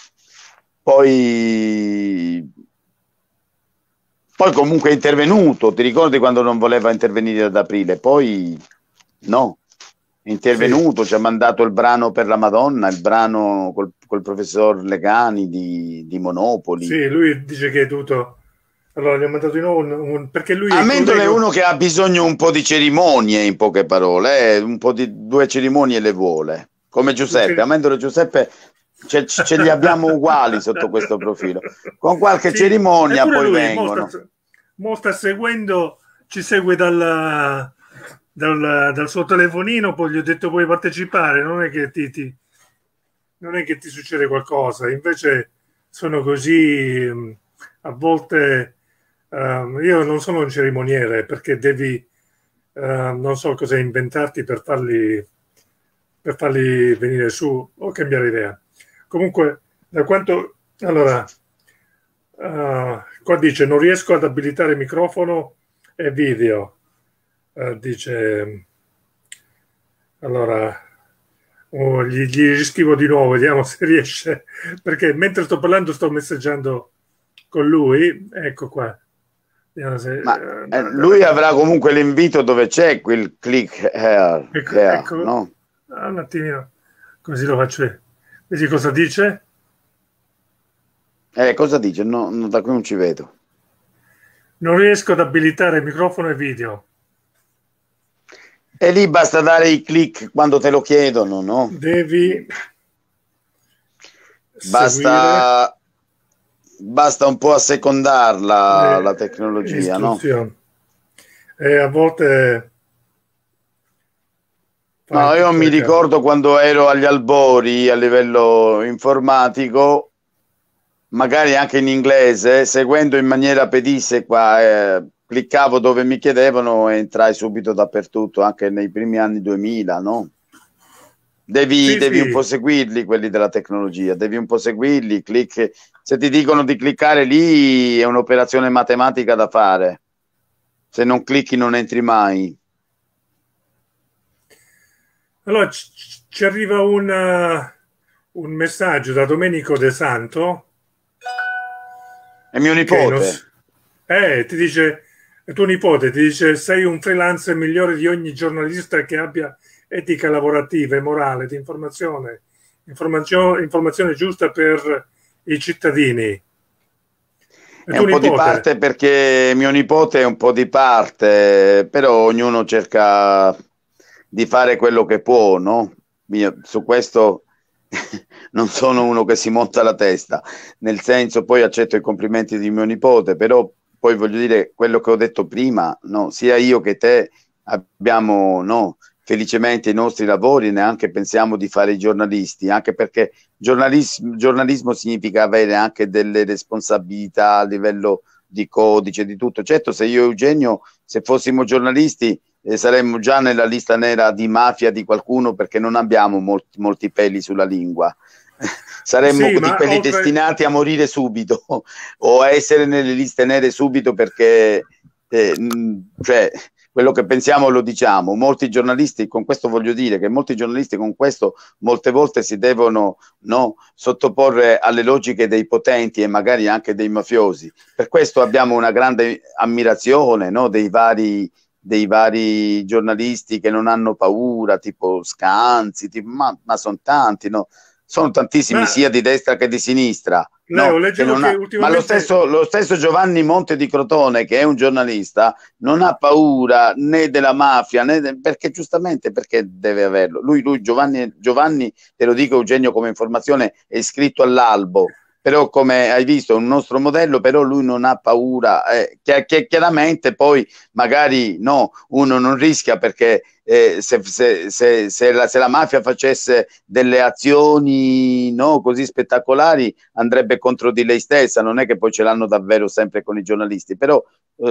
[SPEAKER 3] poi comunque è intervenuto. Ti ricordi quando non voleva intervenire ad aprile? Poi no, è intervenuto, sì. Ci ha mandato il brano per la Madonna, il brano col professor Legani di Monopoli.
[SPEAKER 1] Sì, lui dice che è tutto. Allora gli ho mandato di nuovo perché lui
[SPEAKER 3] Amendola è uno che ha bisogno un po' di cerimonie, in poche parole, un po' di 2 cerimonie le vuole, come Giuseppe. Amendola e Giuseppe ce li abbiamo uguali sotto questo profilo, con qualche cerimonia poi lui vengono.
[SPEAKER 1] Mo sta seguendo, ci segue dal suo telefonino, poi gli ho detto puoi partecipare, non è che ti succede qualcosa. Invece sono così, a volte io non sono un cerimoniere, perché devi non so cosa inventarti per farli venire su o cambiare idea. Comunque, da quanto allora qua dice non riesco ad abilitare microfono e video. Dice allora gli scrivo di nuovo, vediamo se riesce, perché mentre sto parlando sto messaggiando con lui. Ecco qua. Se,
[SPEAKER 3] lui avrà comunque l'invito dove c'è quel click here,
[SPEAKER 1] ecco,
[SPEAKER 3] no?
[SPEAKER 1] Un attimino, così lo faccio io. Vedi cosa dice?
[SPEAKER 3] Cosa dice? No, da qui non ci vedo.
[SPEAKER 1] Non riesco ad abilitare microfono e video.
[SPEAKER 3] E lì basta dare i click quando te lo chiedono, no?
[SPEAKER 1] Devi
[SPEAKER 3] basta un po' assecondarla la tecnologia, no?
[SPEAKER 1] E a volte
[SPEAKER 3] no, io mi ricordo quando ero agli albori a livello informatico, magari anche in inglese, seguendo in maniera pedissequa, cliccavo dove mi chiedevano e entrai subito dappertutto, anche nei primi anni 2000, no? Devi un po' seguirli, quelli della tecnologia, devi un po' seguirli, se ti dicono di cliccare lì è un'operazione matematica da fare, se non clicchi non entri mai.
[SPEAKER 1] Allora ci arriva un messaggio da Domenico De Santo,
[SPEAKER 3] è mio nipote,
[SPEAKER 1] ti dice, è tuo nipote, ti dice sei un freelance migliore di ogni giornalista che abbia etica lavorativa e morale di informazione giusta per i cittadini.
[SPEAKER 3] È un po' di parte, perché mio nipote è un po' di parte, però ognuno cerca di fare quello che può, no? Su questo non sono uno che si monta la testa, nel senso, poi accetto i complimenti di mio nipote, però poi voglio dire quello che ho detto prima, no? Sia io che te abbiamo, no, felicemente i nostri lavori, neanche pensiamo di fare i giornalisti, anche perché giornalismo significa avere anche delle responsabilità a livello di codice, di tutto. Certo, se io e Eugenio, se fossimo giornalisti, saremmo già nella lista nera di mafia di qualcuno, perché non abbiamo molti peli sulla lingua. Saremmo di quelli destinati a morire subito o a essere nelle liste nere subito, perché cioè quello che pensiamo lo diciamo. Molti giornalisti, con questo voglio dire che molti giornalisti con questo molte volte si devono, no, sottoporre alle logiche dei potenti e magari anche dei mafiosi. Per questo abbiamo una grande ammirazione, no, dei vari giornalisti che non hanno paura, tipo Scanzi, ma sono tanti, no? Sono tantissimi, sia di destra che di sinistra.
[SPEAKER 1] Leo,
[SPEAKER 3] No,
[SPEAKER 1] leggevo che ultimamente...
[SPEAKER 3] Ma lo stesso Giovanni Monte di Crotone, che è un giornalista, non ha paura né della mafia, perché giustamente perché deve averlo. Giovanni, te lo dico Eugenio come informazione, è iscritto all'albo, però come hai visto è un nostro modello, però lui non ha paura, che chiaramente poi magari no, uno non rischia perché se la mafia facesse delle azioni, no, così spettacolari andrebbe contro di lei stessa, non è che poi ce l'hanno davvero sempre con i giornalisti, però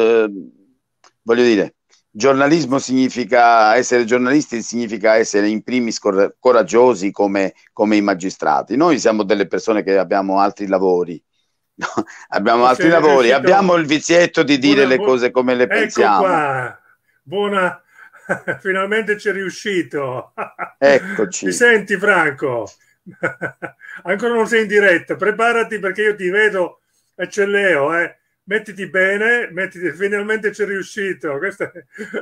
[SPEAKER 3] voglio dire, giornalismo significa essere giornalisti, significa essere in primis coraggiosi come i magistrati. Noi siamo delle persone che abbiamo altri lavori. No? Abbiamo altri lavori, abbiamo il vizietto di dire le cose come le pensiamo.
[SPEAKER 1] Qua. Buona, finalmente ci è riuscito.
[SPEAKER 3] Eccoci.
[SPEAKER 1] Ti senti, Franco? Ancora non sei in diretta, preparati perché io ti vedo e c'è Leo, mettiti bene, finalmente ci è riuscito. Questo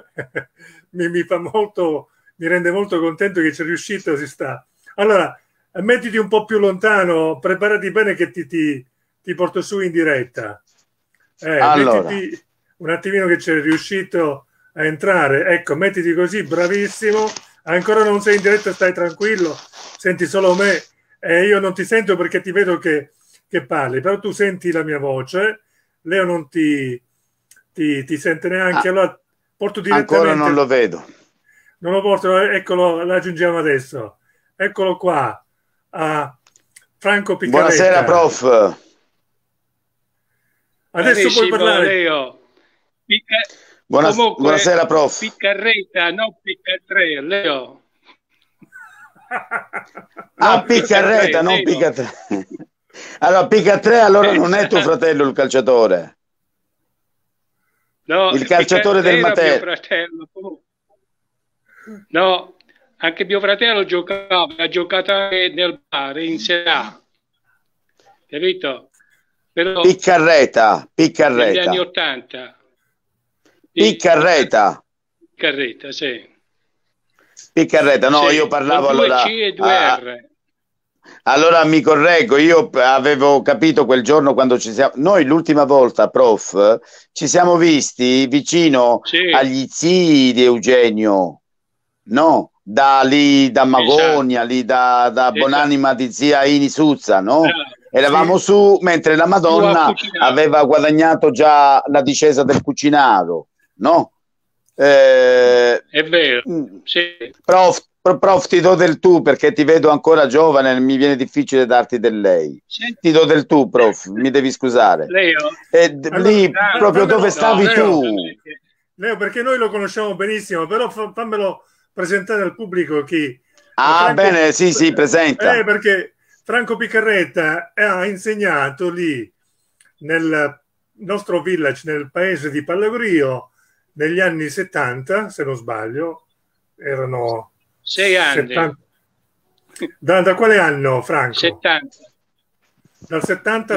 [SPEAKER 1] mi fa molto, mi rende molto contento che ci è riuscito, si sta. Allora, mettiti un po' più lontano, preparati bene che ti porto su in diretta.
[SPEAKER 3] Allora.
[SPEAKER 1] Mettiti un attimino che ci è riuscito a entrare. Ecco, mettiti così, bravissimo. Ancora non sei in diretta, stai tranquillo, senti solo me e io non ti sento perché ti vedo che parli, però tu senti la mia voce. Leo non ti sente neanche, allora porto direttamente.
[SPEAKER 3] Ancora non lo vedo.
[SPEAKER 1] Non lo porto, eccolo, l'aggiungiamo adesso. Eccolo qua, a Franco Piccarretta.
[SPEAKER 3] Buonasera, prof.
[SPEAKER 1] Adesso puoi parlare.
[SPEAKER 4] Leo.
[SPEAKER 3] Buonasera, prof.
[SPEAKER 4] Piccarretta, non Piccatrè, Leo.
[SPEAKER 3] Piccarretta, non Piccatrè. Allora, Piccatrè allora non è tuo fratello il calciatore?
[SPEAKER 4] No,
[SPEAKER 3] il calciatore del Matera.
[SPEAKER 4] No, anche mio fratello giocava, ha giocato anche nel bar in Serie A. Capito? Però
[SPEAKER 3] Piccarretta.
[SPEAKER 4] negli anni 80.
[SPEAKER 3] Piccarretta,
[SPEAKER 4] sì.
[SPEAKER 3] Piccarretta, no,
[SPEAKER 4] sì,
[SPEAKER 3] io parlavo
[SPEAKER 4] con 2
[SPEAKER 3] allora.
[SPEAKER 4] C e 2 R.
[SPEAKER 3] Allora mi correggo, io avevo capito quel giorno quando ci siamo. Noi l'ultima volta, prof, ci siamo visti vicino agli zii di Eugenio, no? Da lì, da Magonia, lì da Bonanima di zia Ini Suzza, no? Eravamo su, mentre la Madonna aveva guadagnato già la discesa del Cucinaro, no?
[SPEAKER 4] È vero, sì.
[SPEAKER 3] Prof, ti do del tu perché ti vedo ancora giovane, mi viene difficile darti del lei. Ti do del tu, prof, mi devi scusare.
[SPEAKER 4] Leo.
[SPEAKER 3] Lì, proprio dove stavi tu?
[SPEAKER 1] Leo, perché noi lo conosciamo benissimo, però fammelo presentare al pubblico chi...
[SPEAKER 3] Franco, bene, sì, presenta.
[SPEAKER 1] Perché Franco Piccarretta ha insegnato lì nel nostro village, nel paese di Pallagrio, negli anni 70, se non sbaglio, erano
[SPEAKER 4] 6 anni.
[SPEAKER 1] 70. Da quale anno, Franco?
[SPEAKER 4] 70.
[SPEAKER 1] Dal 70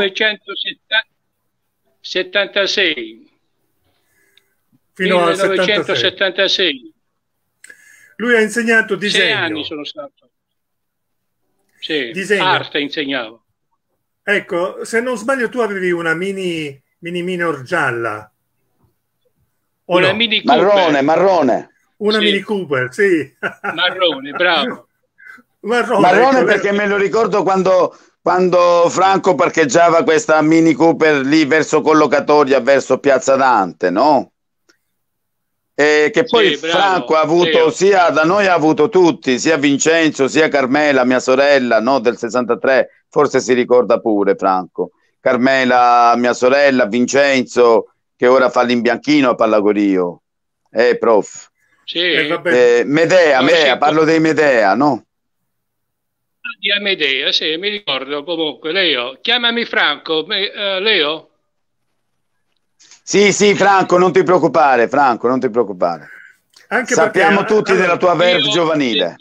[SPEAKER 4] 1976.
[SPEAKER 1] Fino al
[SPEAKER 4] 1976.
[SPEAKER 1] Lui ha insegnato disegno.
[SPEAKER 4] 6 anni sono stato. Sì,
[SPEAKER 1] disegno.
[SPEAKER 4] Arte insegnavo.
[SPEAKER 1] Ecco, se non sbaglio tu avevi una mini minor gialla.
[SPEAKER 4] Una Mini Cooper.
[SPEAKER 3] Marrone.
[SPEAKER 1] Una Mini Cooper, sì.
[SPEAKER 4] Marrone, bravo.
[SPEAKER 3] Marrone perché me lo ricordo quando Franco parcheggiava questa Mini Cooper lì verso Collocatoria, verso Piazza Dante, no? Che poi Franco ha avuto, sia da noi ha avuto tutti, sia Vincenzo, sia Carmela, mia sorella, no, del 63, forse si ricorda pure Franco. Carmela, mia sorella, Vincenzo, che ora fa l'imbianchino a Pallagorio. Prof.
[SPEAKER 4] Sì.
[SPEAKER 3] Medea, parlo dei Medea, no?
[SPEAKER 4] Di Amedea, sì, mi ricordo comunque. Leo, chiamami Franco. Leo?
[SPEAKER 3] Sì, sì, Franco, non ti preoccupare, Franco, non ti preoccupare.
[SPEAKER 1] Anche
[SPEAKER 3] Sappiamo
[SPEAKER 1] perché,
[SPEAKER 3] tutti della tua verve giovanile.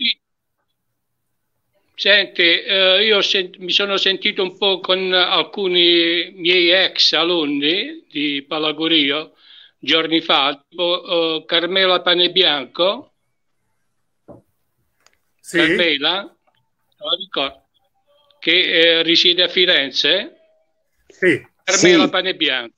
[SPEAKER 4] Senti, io mi sono sentito un po' con alcuni miei ex alunni di Palagorio giorni fa, tipo Carmela Panebianco.
[SPEAKER 1] sì,
[SPEAKER 4] Carmela, non la ricordo, che risiede a Firenze.
[SPEAKER 1] sì,
[SPEAKER 4] Carmela
[SPEAKER 3] Sì.
[SPEAKER 4] Panebianco.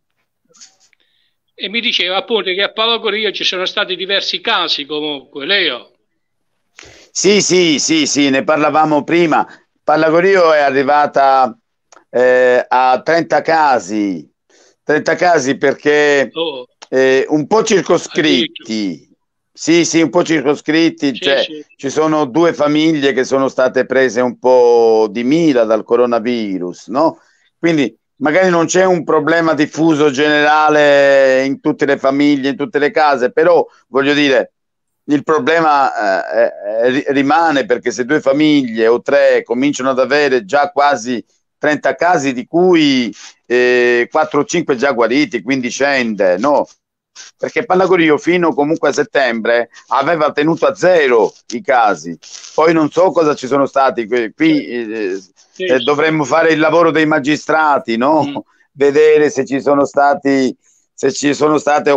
[SPEAKER 4] E mi diceva appunto che a Palagorio ci sono stati diversi casi comunque, Leo.
[SPEAKER 3] Sì, sì, sì, sì, ne parlavamo prima. Pallagorio è arrivata a 30 casi, 30 casi perché
[SPEAKER 4] Oh,
[SPEAKER 3] un po'
[SPEAKER 4] addirittura.
[SPEAKER 3] circoscritti. Sì, sì, un po' circoscritti,
[SPEAKER 4] Sì,
[SPEAKER 3] cioè
[SPEAKER 4] sì.
[SPEAKER 3] ci sono due famiglie che sono state prese un po' di mira dal coronavirus, no? Quindi magari non c'è un problema diffuso generale in tutte le famiglie, in tutte le case, però voglio dire, il problema rimane perché se due famiglie o tre cominciano ad avere già quasi 30 casi, di cui 4 o 5 già guariti, quindi scende, no? Perché Pallagorio fino comunque a settembre aveva tenuto a zero i casi. Poi non so cosa ci sono stati qui,
[SPEAKER 4] Sì, sì.
[SPEAKER 3] dovremmo fare il lavoro dei magistrati, no?
[SPEAKER 4] Mm.
[SPEAKER 3] Vedere se ci sono stati, se ci sono state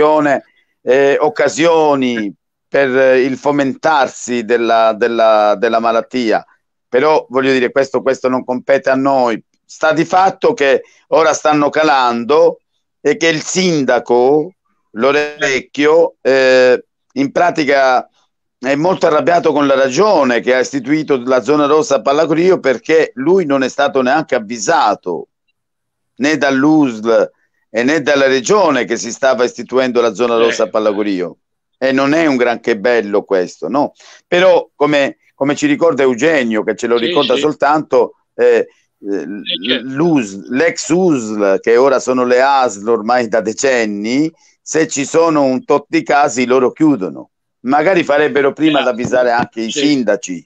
[SPEAKER 3] occasioni per il fomentarsi della malattia. Però voglio dire, questo non compete a noi. Sta di fatto che ora stanno calando e che il sindaco Lorecchio in pratica è molto arrabbiato con la Regione che ha istituito la zona rossa a Pallacrio, perché lui non è stato neanche avvisato né dall'USL e né dalla Regione che si stava istituendo la zona rossa a Pallacrio. E non è un granché bello questo, no? Però come ci ricorda Eugenio, che ce lo
[SPEAKER 4] Sì,
[SPEAKER 3] ricorda
[SPEAKER 4] sì.
[SPEAKER 3] soltanto,
[SPEAKER 4] Certo.
[SPEAKER 3] l'ex USL, che ora sono le ASL ormai da decenni, se ci sono un tot di casi loro chiudono. Magari farebbero prima ad avvisare anche i
[SPEAKER 4] Sì.
[SPEAKER 3] sindaci.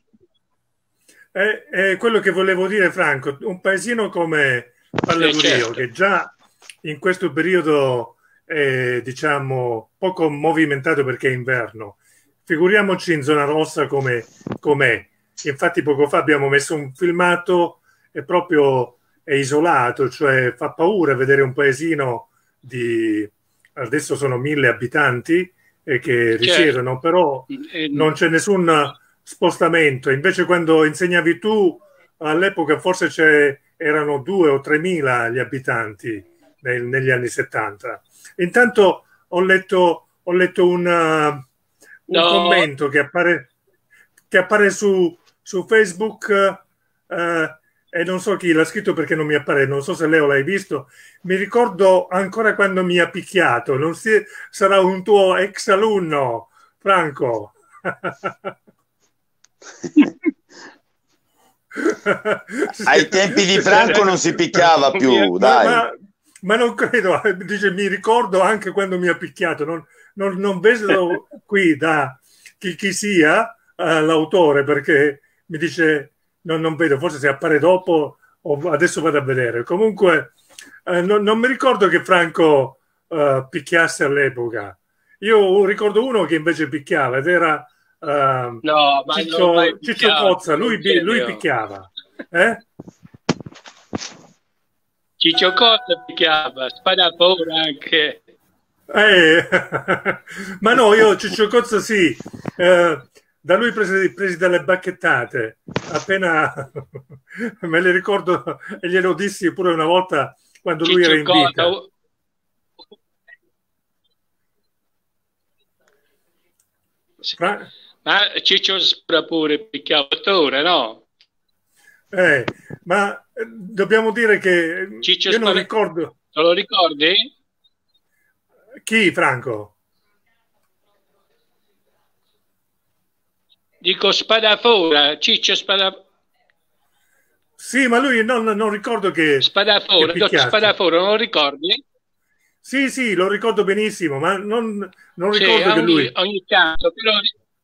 [SPEAKER 1] è quello che volevo dire, Franco. Un paesino come Pallagurio,
[SPEAKER 4] certo.
[SPEAKER 1] che già in questo periodo è, diciamo, poco movimentato perché è inverno, figuriamoci in zona rossa com'è. Infatti poco fa abbiamo messo un filmato e proprio è isolato, cioè fa paura vedere un paesino di, adesso sono 1000 abitanti che risiedono,
[SPEAKER 4] Certo.
[SPEAKER 1] però non c'è nessun spostamento. Invece quando insegnavi tu, all'epoca forse erano 2 o 3.000 gli abitanti negli anni 70. Intanto ho letto un
[SPEAKER 4] No,
[SPEAKER 1] commento che appare su Facebook e non so chi l'ha scritto perché non mi appare, non so se Leo l'hai visto. Mi ricordo ancora quando mi ha picchiato, non si, sarà un tuo ex alunno, Franco.
[SPEAKER 3] Ai tempi di Franco non si picchiava più,
[SPEAKER 1] ma,
[SPEAKER 3] dai.
[SPEAKER 1] ma, ma non credo, dice, mi ricordo anche quando mi ha picchiato, non vedo qui da chi sia l'autore perché mi dice non vedo, forse se appare dopo o adesso vado a vedere. Comunque non mi ricordo che Franco picchiasse all'epoca. Io ricordo uno che invece picchiava ed era
[SPEAKER 4] no, ma non ho mai
[SPEAKER 1] Ciccio
[SPEAKER 4] picchiato,
[SPEAKER 1] Cozza, lui
[SPEAKER 4] Eugenio.
[SPEAKER 1] picchiava. Eh?
[SPEAKER 4] Ciccio Costa picchiava, Spadafora anche.
[SPEAKER 1] Ma no, io Ciccio Cozza sì, da lui presi dalle bacchettate, appena me le ricordo e glielo dissi pure una volta quando lui era
[SPEAKER 4] Ciccio
[SPEAKER 1] in
[SPEAKER 4] Costa.
[SPEAKER 1] vita.
[SPEAKER 4] Ma Ciccio Spra pure picchiava ora, no?
[SPEAKER 1] Ma dobbiamo dire che
[SPEAKER 4] Ciccio
[SPEAKER 1] io non
[SPEAKER 4] Spara,
[SPEAKER 1] ricordo
[SPEAKER 4] te lo ricordi?
[SPEAKER 1] chi, Franco.
[SPEAKER 4] Dico Spadafora, Ciccio Spadafora.
[SPEAKER 1] Sì, ma lui non ricordo che
[SPEAKER 4] Dottor
[SPEAKER 1] picchiasse.
[SPEAKER 4] Spadafora, non lo ricordi?
[SPEAKER 1] Sì, sì, lo ricordo benissimo, ma non
[SPEAKER 4] Sì,
[SPEAKER 1] ricordo che lui...
[SPEAKER 4] ogni tanto, però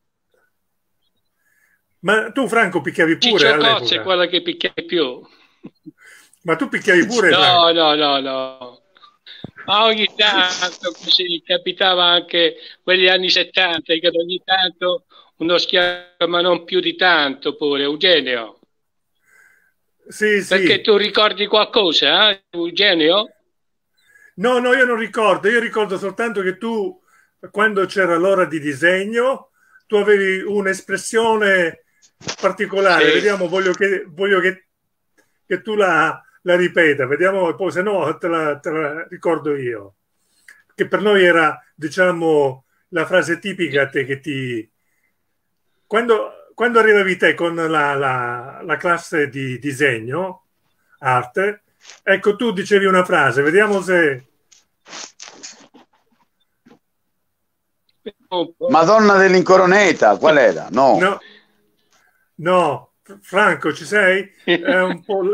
[SPEAKER 1] Ma tu, Franco, picchiavi pure
[SPEAKER 4] Ciccio Cozza è
[SPEAKER 1] all'epoca?
[SPEAKER 4] quella che picchia di più.
[SPEAKER 1] Ma tu picchiavi pure, Franco?
[SPEAKER 4] No, no, no, no. Ma ogni tanto così capitava anche quegli anni 70, che ogni tanto uno schiaffo, ma non più di tanto pure, Eugenio.
[SPEAKER 1] Sì,
[SPEAKER 4] Perché
[SPEAKER 1] sì.
[SPEAKER 4] tu ricordi qualcosa, Eugenio?
[SPEAKER 1] No, no, io non ricordo. Io ricordo soltanto che tu, quando c'era l'ora di disegno, tu avevi un'espressione particolare.
[SPEAKER 4] Sì.
[SPEAKER 1] Vediamo, voglio che tu la ripeta. Vediamo, e poi se no te la ricordo io. Che per noi era, diciamo, la frase tipica che ti... Quando arrivavi te con la classe di disegno, arte, ecco, tu dicevi una frase, vediamo se...
[SPEAKER 3] Madonna dell'Incoroneta, qual era? No.
[SPEAKER 1] No, no, Franco, ci sei? È un po'...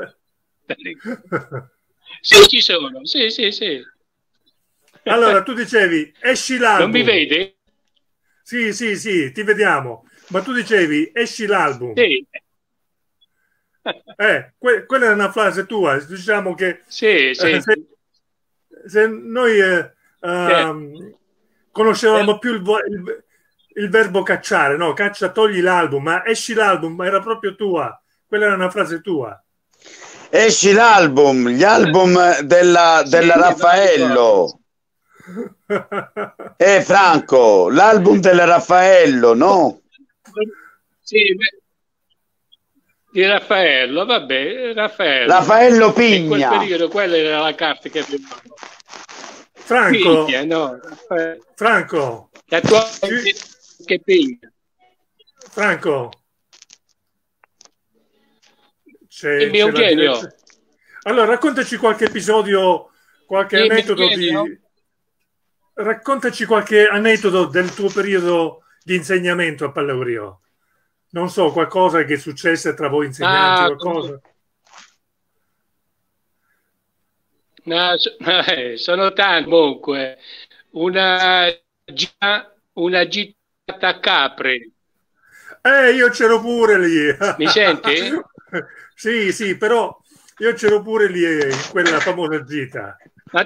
[SPEAKER 4] Sì, ci sono, sì, sì, sì.
[SPEAKER 1] Allora, tu dicevi, esci l'album.
[SPEAKER 4] Non mi vedi?
[SPEAKER 1] Sì, sì, sì, ti vediamo. Ma tu dicevi, esci l'album.
[SPEAKER 4] Sì.
[SPEAKER 1] Quella è una frase tua. Diciamo che
[SPEAKER 4] Sì, sì.
[SPEAKER 1] se noi conoscevamo più il verbo cacciare, no? Caccia, togli l'album, ma esci l'album, era proprio tua. Quella era una frase tua.
[SPEAKER 3] Esci l'album, gli album della Raffaello. Franco, l'album del Raffaello, no?
[SPEAKER 4] Sì, di Raffaello, vabbè,
[SPEAKER 3] Raffaello Pigna.
[SPEAKER 4] In quel periodo quella era la carta che avevamo.
[SPEAKER 1] Franco,
[SPEAKER 4] Pigna, no?
[SPEAKER 1] Franco,
[SPEAKER 4] La tua che Pigna.
[SPEAKER 1] Franco,
[SPEAKER 4] Il mio Eugenio.
[SPEAKER 1] Allora, raccontaci qualche episodio, qualche aneddoto raccontaci qualche aneddoto del tuo periodo di insegnamento a Pallaurio. Non so, qualcosa che successe tra voi insegnanti, qualcosa.
[SPEAKER 4] No, sono tanti comunque. Una gita a Capri.
[SPEAKER 1] Io c'ero pure lì.
[SPEAKER 4] Mi senti?
[SPEAKER 1] Sì, sì, però io c'ero pure lì in quella famosa gita.
[SPEAKER 4] Ma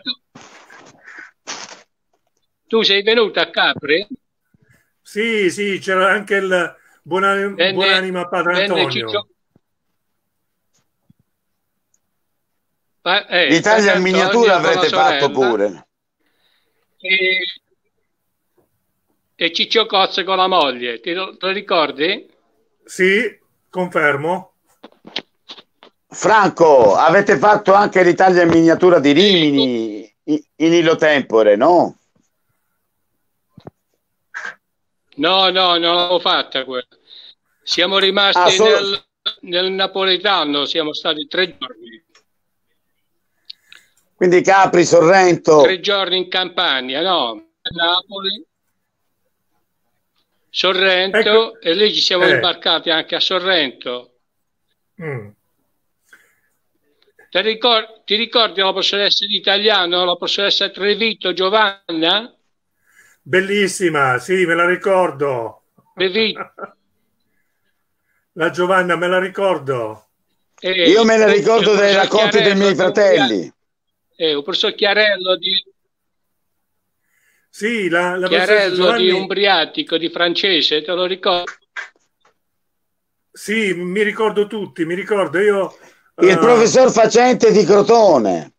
[SPEAKER 4] tu sei venuto a Capri?
[SPEAKER 1] Sì, sì, c'era anche il buonanima Padre Antonio.
[SPEAKER 3] L'Italia in miniatura avrete fatto pure.
[SPEAKER 4] E Ciccio Cozzo con la moglie, te lo ricordi?
[SPEAKER 1] Sì, confermo.
[SPEAKER 3] Franco, avete fatto anche l'Italia in miniatura di Rimini in Illo Tempore, no?
[SPEAKER 4] No, non l'ho fatta quella. Siamo rimasti nel napoletano, siamo stati 3 giorni.
[SPEAKER 3] Quindi Capri, Sorrento.
[SPEAKER 4] 3 giorni in Campania, no? Napoli, Sorrento, ecco. E lì ci siamo imbarcati anche a Sorrento. Ti ricordi la professoressa di italiano, la professoressa Trevito Giovanna?
[SPEAKER 1] Bellissima, sì, me la ricordo.
[SPEAKER 3] La Giovanna me la ricordo. Io me la ricordo dei racconti dei miei fratelli.
[SPEAKER 4] Il professor Chiarello di...
[SPEAKER 1] Sì, la
[SPEAKER 4] Chiarello di Umbriatico, di francese, te lo ricordi?
[SPEAKER 1] Sì, mi ricordo tutti, mi ricordo io...
[SPEAKER 3] Il professor Facente di Crotone.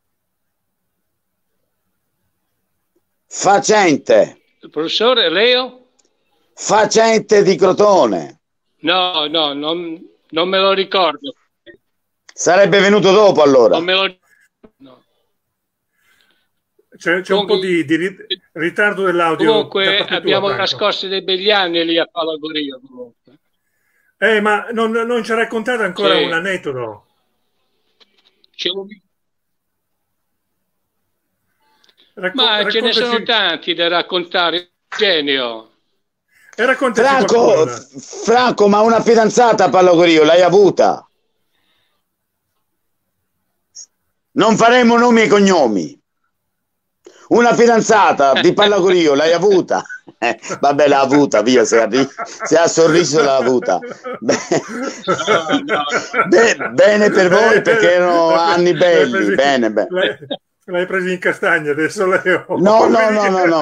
[SPEAKER 3] Facente.
[SPEAKER 4] Il professore Leo?
[SPEAKER 3] Facente di Crotone.
[SPEAKER 4] No, non me lo ricordo.
[SPEAKER 3] Sarebbe venuto dopo allora.
[SPEAKER 4] Non me lo ricordo. No.
[SPEAKER 1] C'è un po' di ritardo dell'audio.
[SPEAKER 4] Comunque abbiamo trascorso dei begli anni lì a Palagorio.
[SPEAKER 1] Ma non ci ha raccontato ancora un aneddoto.
[SPEAKER 4] Ma ce ne sono tanti da raccontare, Genio.
[SPEAKER 3] Franco, ma una fidanzata a Palagorio l'hai avuta? Non faremo nomi e cognomi. Una fidanzata di Palagorio l'hai avuta? Vabbè, l'ha avuta, via, se ha sorriso l'ha avuta. Bene per voi, perché erano anni belli. Bene.
[SPEAKER 1] L'hai preso in castagna adesso, Leo.
[SPEAKER 3] No.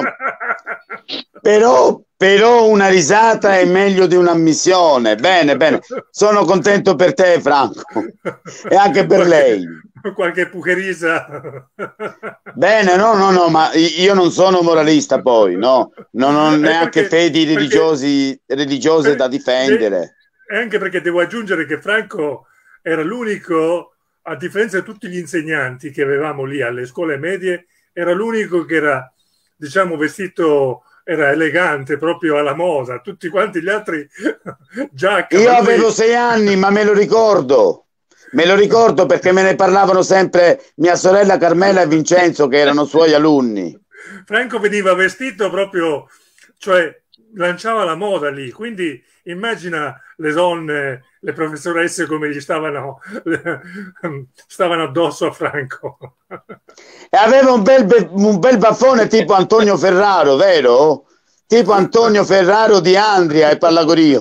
[SPEAKER 3] Però una risata è meglio di un'ammissione. Bene. Sono contento per te, Franco, e anche per lei.
[SPEAKER 1] Qualche pucherisa.
[SPEAKER 3] Bene, no, ma io non sono moralista, poi, no, non ho neanche fedi religiose da difendere.
[SPEAKER 1] E anche perché devo aggiungere che Franco era l'unico, a differenza di tutti gli insegnanti che avevamo lì alle scuole medie, era l'unico che era, diciamo, vestito, era elegante, proprio alla moda. Tutti quanti gli altri giacca.
[SPEAKER 3] Io avevo 6 anni, ma me lo ricordo perché me ne parlavano sempre mia sorella Carmela e Vincenzo, che erano suoi alunni.
[SPEAKER 1] Franco veniva vestito proprio, cioè lanciava la moda lì, quindi immagina le donne, le professoresse come gli stavano addosso a Franco.
[SPEAKER 3] E aveva un bel baffone tipo Antonio Ferraro, vero? Tipo Antonio Ferraro di Andria e Pallagorio.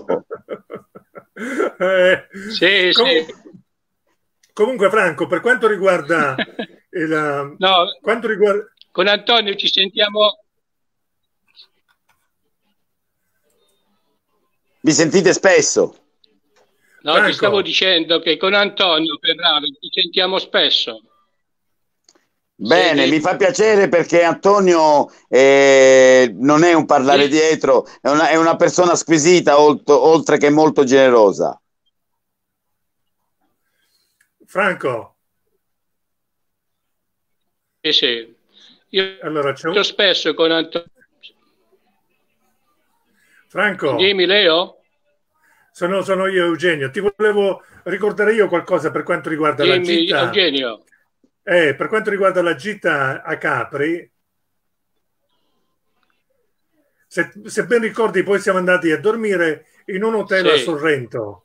[SPEAKER 4] Sì.
[SPEAKER 1] Comunque, Franco, per quanto riguarda
[SPEAKER 4] con Antonio ci sentiamo.
[SPEAKER 3] Vi sentite spesso?
[SPEAKER 4] No,
[SPEAKER 1] Franco,
[SPEAKER 4] ti stavo dicendo che con Antonio Ferraro ci sentiamo spesso.
[SPEAKER 3] Bene,
[SPEAKER 4] Sì.
[SPEAKER 3] mi fa piacere perché Antonio non è un parlare dietro, è una persona squisita, oltre che molto generosa.
[SPEAKER 1] Franco.
[SPEAKER 4] Sì. Io
[SPEAKER 1] allora,
[SPEAKER 4] sto spesso con Antonio.
[SPEAKER 1] Franco.
[SPEAKER 4] Dimmi, Leo.
[SPEAKER 1] Sono io, Eugenio. Ti volevo ricordare io qualcosa per quanto riguarda la gita.
[SPEAKER 4] Eugenio.
[SPEAKER 1] Per quanto riguarda la gita a Capri, se ben ricordi, poi siamo andati a dormire in un hotel a Sorrento.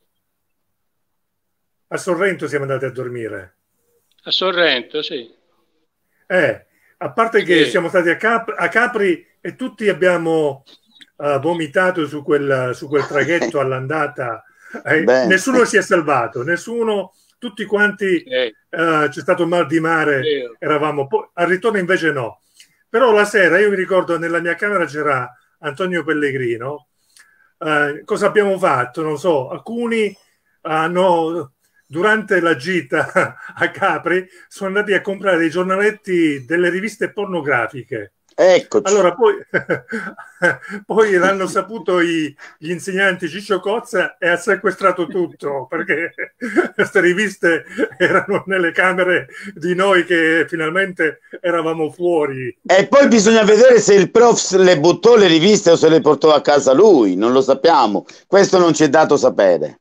[SPEAKER 1] A Sorrento siamo andati a dormire.
[SPEAKER 4] A Sorrento, sì.
[SPEAKER 1] A parte che siamo stati a Capri e tutti abbiamo vomitato su quel traghetto all'andata. Nessuno si è salvato, tutti quanti c'è stato mal di mare, eravamo al ritorno invece no. Però la sera io mi ricordo nella mia camera c'era Antonio Pellegrino. Cosa abbiamo fatto? Non so, alcuni hanno durante la gita a Capri sono andati a comprare dei giornaletti delle riviste pornografiche.
[SPEAKER 3] Eccoci.
[SPEAKER 1] Allora poi l'hanno saputo gli insegnanti Ciccio Cozza e ha sequestrato tutto, perché queste riviste erano nelle camere di noi che finalmente eravamo fuori.
[SPEAKER 3] E poi bisogna vedere se il prof le buttò le riviste o se le portò a casa lui, non lo sappiamo, questo non ci è dato sapere.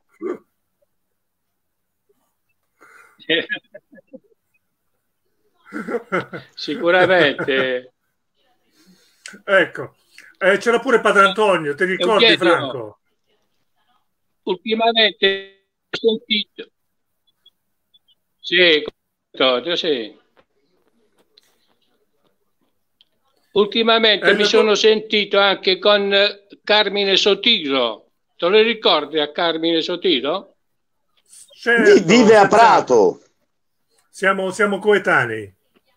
[SPEAKER 4] Sicuramente.
[SPEAKER 1] Ecco, c'era pure Padre Antonio, ti ricordi, Eugenio, Franco?
[SPEAKER 4] Ultimamente ho sentito. Sì. Ultimamente mi sono sentito anche con Carmine Sotiro. Te lo ricordi a Carmine Sotiro?
[SPEAKER 3] Certo, vive a Prato.
[SPEAKER 1] Siamo coetanei.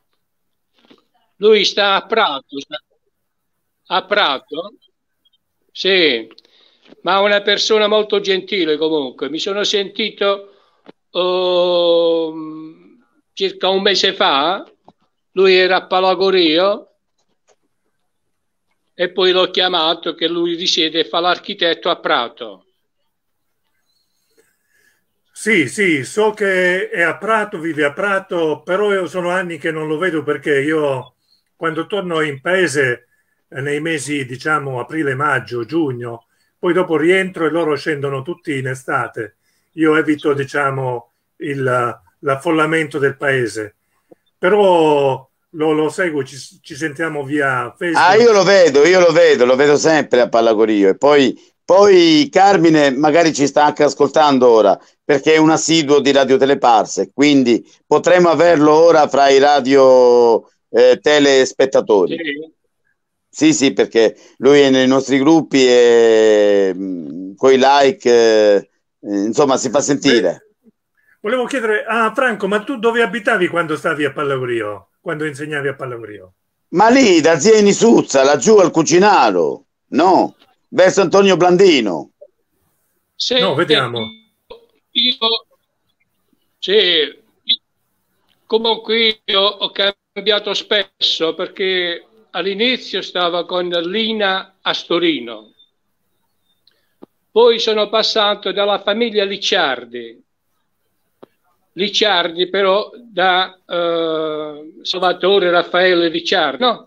[SPEAKER 4] Lui sta a Prato. A Prato? Sì, ma una persona molto gentile comunque. Mi sono sentito circa un mese fa, lui era a Palagorio e poi l'ho chiamato che lui risiede e fa l'architetto a Prato.
[SPEAKER 1] Sì, so che è a Prato, vive a Prato, però io sono anni che non lo vedo perché io quando torno in paese nei mesi, diciamo, aprile, maggio, giugno, poi dopo rientro e loro scendono tutti in estate. Io evito, diciamo, l'affollamento del paese. Però lo seguo, ci sentiamo via Facebook.
[SPEAKER 3] Ah, io lo vedo sempre a Pallagorio. E poi Carmine magari ci sta anche ascoltando ora, perché è un assiduo di Radio Teleparse, quindi potremmo averlo ora fra i radio telespettatori. Sì, perché lui è nei nostri gruppi e coi like, insomma, si fa sentire.
[SPEAKER 1] Volevo chiedere a Franco, ma tu dove abitavi quando stavi a Pallagorio? quando insegnavi a Pallavrio?
[SPEAKER 3] Ma lì, da zia Inisuzza, laggiù al Cucinaro, no? Verso Antonio Blandino.
[SPEAKER 4] Se
[SPEAKER 1] No, vediamo.
[SPEAKER 4] io, sì, comunque io ho cambiato spesso perché all'inizio stavo con Lina Astorino, poi sono passato dalla famiglia Licciardi però da Salvatore Raffaele Licciardi, no?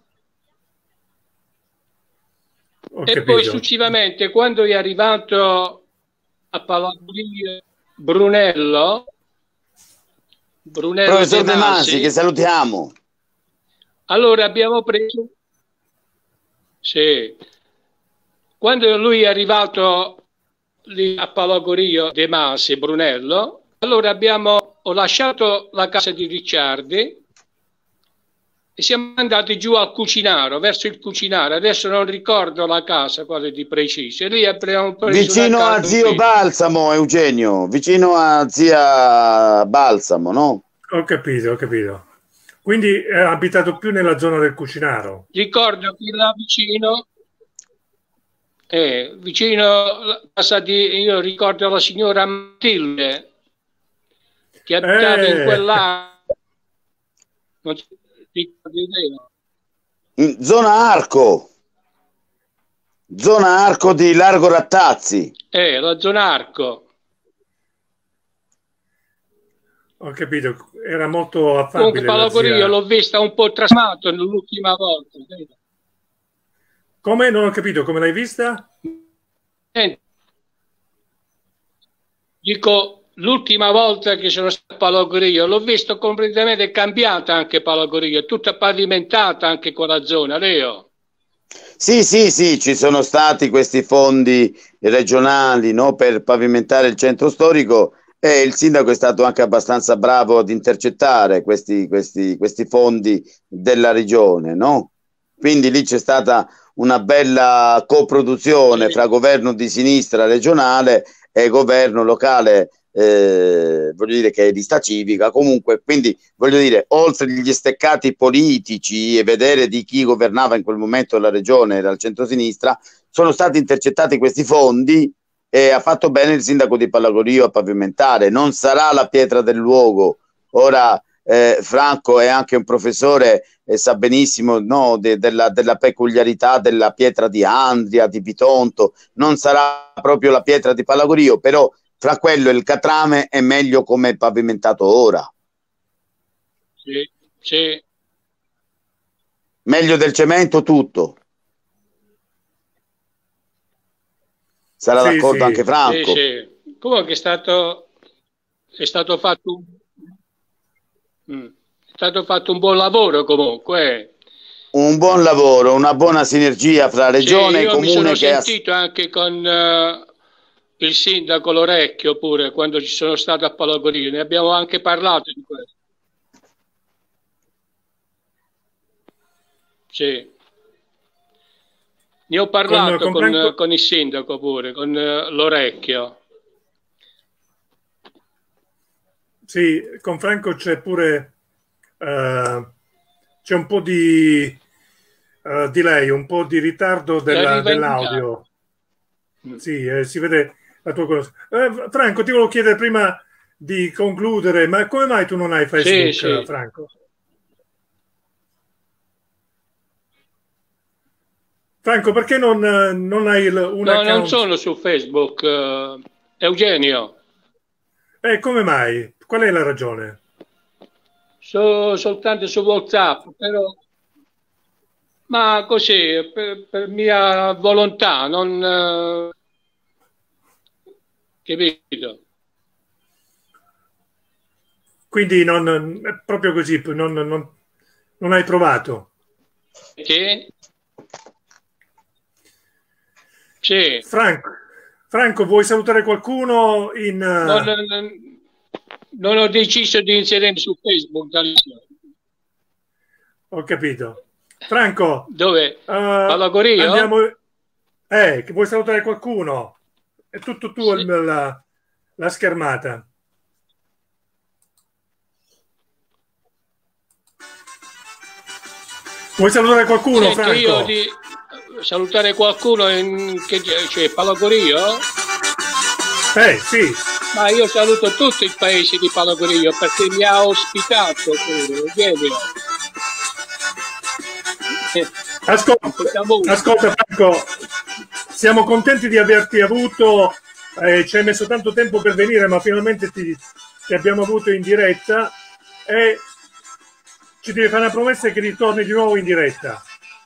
[SPEAKER 4] E poi successivamente, quando è arrivato a Pallavrio Brunello
[SPEAKER 3] Professor De Masi, che salutiamo.
[SPEAKER 4] Allora abbiamo preso, sì, quando lui è arrivato lì a Palagorio De Masi, Brunello, allora ho lasciato la casa di Ricciardi e siamo andati giù al Cucinaro, verso il Cucinaro. Adesso non ricordo la casa, quale di preciso. E lì abbiamo preso
[SPEAKER 3] vicino a zio Balsamo, Eugenio, vicino a zia Balsamo, no?
[SPEAKER 1] Ho capito, ho capito. Quindi è abitato più nella zona del Cucinaro.
[SPEAKER 4] Ricordo che là vicino alla casa io ricordo la signora Matilde, che abitava in quella...
[SPEAKER 3] In zona Arco di Largo Rattazzi.
[SPEAKER 4] La zona Arco.
[SPEAKER 1] Ho capito, era molto affabile.
[SPEAKER 4] Comunque Palagorio l'ho vista un po' trasmato l'ultima volta.
[SPEAKER 1] Come? Non ho capito, come l'hai vista?
[SPEAKER 4] Dico, l'ultima volta che sono stato a Palagorio l'ho visto completamente cambiata anche Palagorio, tutta pavimentata anche quella zona, Leo.
[SPEAKER 3] Sì, ci sono stati questi fondi regionali, no, per pavimentare il centro storico e il sindaco è stato anche abbastanza bravo ad intercettare questi fondi della regione, no? Quindi lì c'è stata una bella coproduzione fra governo di sinistra regionale e governo locale, voglio dire che è di sta civica, comunque, quindi voglio dire, oltre gli steccati politici e vedere di chi governava in quel momento la regione dal centrosinistra, sono stati intercettati questi fondi e ha fatto bene il sindaco di Palagorio a pavimentare. Non sarà la pietra del luogo, ora Franco è anche un professore e sa benissimo, no, della peculiarità della pietra di Andria, di Bitonto, non sarà proprio la pietra di Palagorio, però fra quello e il catrame è meglio come è pavimentato ora.
[SPEAKER 4] Sì.
[SPEAKER 3] Meglio del cemento tutto. Sarà d'accordo anche Franco?
[SPEAKER 4] Sì. Comunque è stato fatto un buon lavoro comunque.
[SPEAKER 3] Un buon lavoro, una buona sinergia fra regione e comune.
[SPEAKER 4] Mi sono sentito anche con il sindaco Lorecchio pure quando ci sono stato a Palagorio, ne abbiamo anche parlato di questo. Sì. Ne ho parlato con il sindaco pure, con Lorecchio.
[SPEAKER 1] Sì, con Franco c'è pure c'è un po' di delay, un po' di ritardo dell'audio. Sì, si vede la tua cosa. Franco, ti volevo chiedere prima di concludere, ma come mai tu non hai Facebook,
[SPEAKER 4] sì.
[SPEAKER 1] Franco? Franco, perché non hai un account?
[SPEAKER 4] Non sono su Facebook, Eugenio.
[SPEAKER 1] Come mai? Qual è la ragione?
[SPEAKER 4] Soltanto su WhatsApp, però, ma così, per mia volontà, non capito.
[SPEAKER 1] Quindi proprio così, non hai provato?
[SPEAKER 4] Che? Sì.
[SPEAKER 1] Franco, vuoi salutare qualcuno in...
[SPEAKER 4] Non ho deciso di inserirmi su Facebook.
[SPEAKER 1] Ho capito. Franco.
[SPEAKER 4] Dove? Palagorio?
[SPEAKER 1] Andiamo... che vuoi salutare qualcuno? È tutto tu sì. la schermata. Vuoi salutare qualcuno,
[SPEAKER 4] Senti,
[SPEAKER 1] Franco?
[SPEAKER 4] io di salutare qualcuno cioè Palagorio?
[SPEAKER 1] Sì.
[SPEAKER 4] Ma io saluto tutto il paese di Palagorio perché mi ha ospitato pure, Eugenio.
[SPEAKER 1] Ascolta Franco, siamo contenti di averti avuto, ci hai messo tanto tempo per venire, ma finalmente ti abbiamo avuto in diretta e ci devi fare una promessa che ritorni di nuovo in diretta.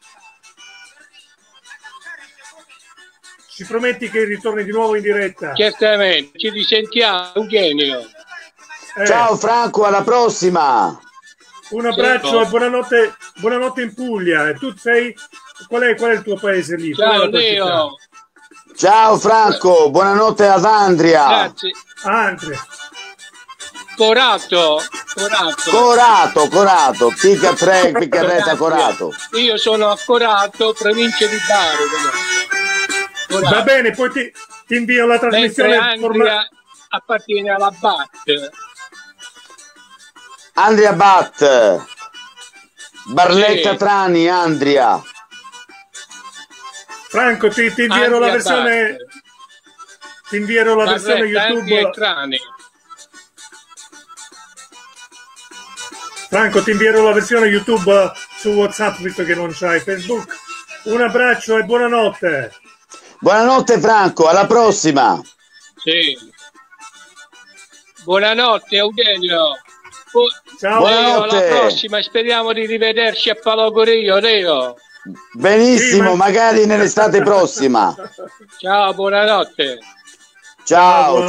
[SPEAKER 1] Ci prometti che ritorni di nuovo in diretta?
[SPEAKER 4] Certamente, ci risentiamo, Eugenio.
[SPEAKER 3] Ciao Franco, alla prossima.
[SPEAKER 1] Un abbraccio e buonanotte in Puglia. Tu sei, qual è il tuo paese lì?
[SPEAKER 4] Ciao Leo.
[SPEAKER 3] Ciao Franco, buonanotte ad Andria.
[SPEAKER 4] Grazie.
[SPEAKER 1] Andrea.
[SPEAKER 3] Corato, Piccarreta Corato.
[SPEAKER 4] Io sono a Corato, provincia di Bari.
[SPEAKER 1] Va bene, poi ti invio la trasmissione.
[SPEAKER 4] Andrea appartiene alla BAT.
[SPEAKER 3] Andrea Bat, Barletta
[SPEAKER 4] Sì.
[SPEAKER 3] Trani, Andrea.
[SPEAKER 1] Franco, ti invierò la versione. Ti invierò la versione YouTube. Franco, ti invierò la versione YouTube su WhatsApp visto che non c'hai Facebook. Un abbraccio e buonanotte.
[SPEAKER 3] Buonanotte Franco, alla prossima.
[SPEAKER 4] Sì. Buonanotte Eugenio.
[SPEAKER 1] Ciao.
[SPEAKER 3] Buonanotte.
[SPEAKER 4] Alla prossima e speriamo di rivederci a Palagorio, Leo.
[SPEAKER 3] Benissimo, magari nell'estate prossima.
[SPEAKER 4] Ciao, buonanotte.
[SPEAKER 3] Ciao.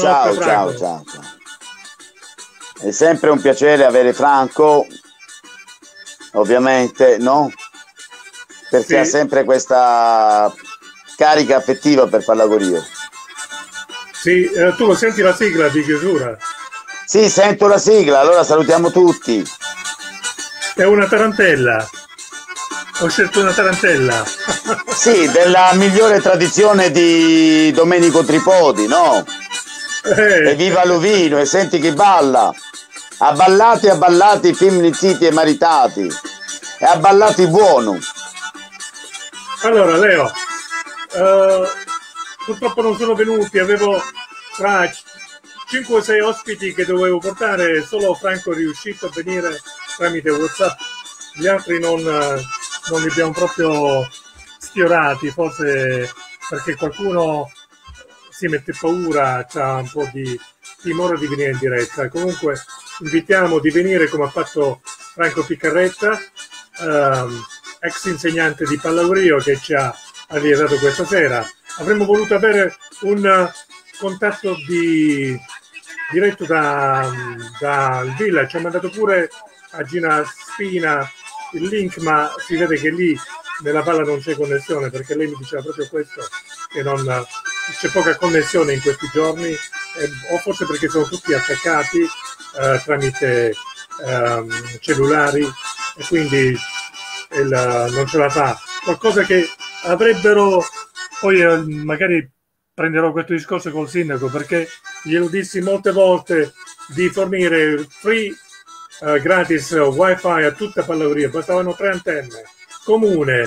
[SPEAKER 3] È sempre un piacere avere Franco, ovviamente, no? Perché ha sempre questa carica affettiva per Palagorio.
[SPEAKER 1] Sì, tu lo senti la sigla di chiusura?
[SPEAKER 3] Sì, sento la sigla, allora salutiamo tutti.
[SPEAKER 1] È una tarantella. Ho scelto una tarantella.
[SPEAKER 3] Sì, della migliore tradizione di Domenico Tripodi, no? E viva Lovino, e senti chi balla. Ha ballati femmini ziti e maritati. E ha ballati buono.
[SPEAKER 1] Allora, Leo, purtroppo non sono venuti, avevo tra 5 o 6 ospiti che dovevo portare, solo Franco è riuscito a venire tramite WhatsApp, gli altri non li abbiamo proprio sfiorati, forse perché qualcuno si mette paura, ha un po' di timore di venire in diretta. Comunque invitiamo di venire come ha fatto Franco Piccarretta, ex insegnante di Palagorio che ci ha lietato questa sera. Avremmo voluto avere un contatto diretto dal Villa, ci ha mandato pure a Gina Spina il link, ma si vede che lì nella palla non c'è connessione, perché lei mi diceva proprio questo, che non c'è poca connessione in questi giorni, o forse perché sono tutti attaccati tramite cellulari e quindi non ce la fa. Qualcosa che avrebbero, poi magari prenderò questo discorso col sindaco, perché glielo dissi molte volte di fornire free gratis wifi a tutta Palagorio, bastavano 3 antenne comune,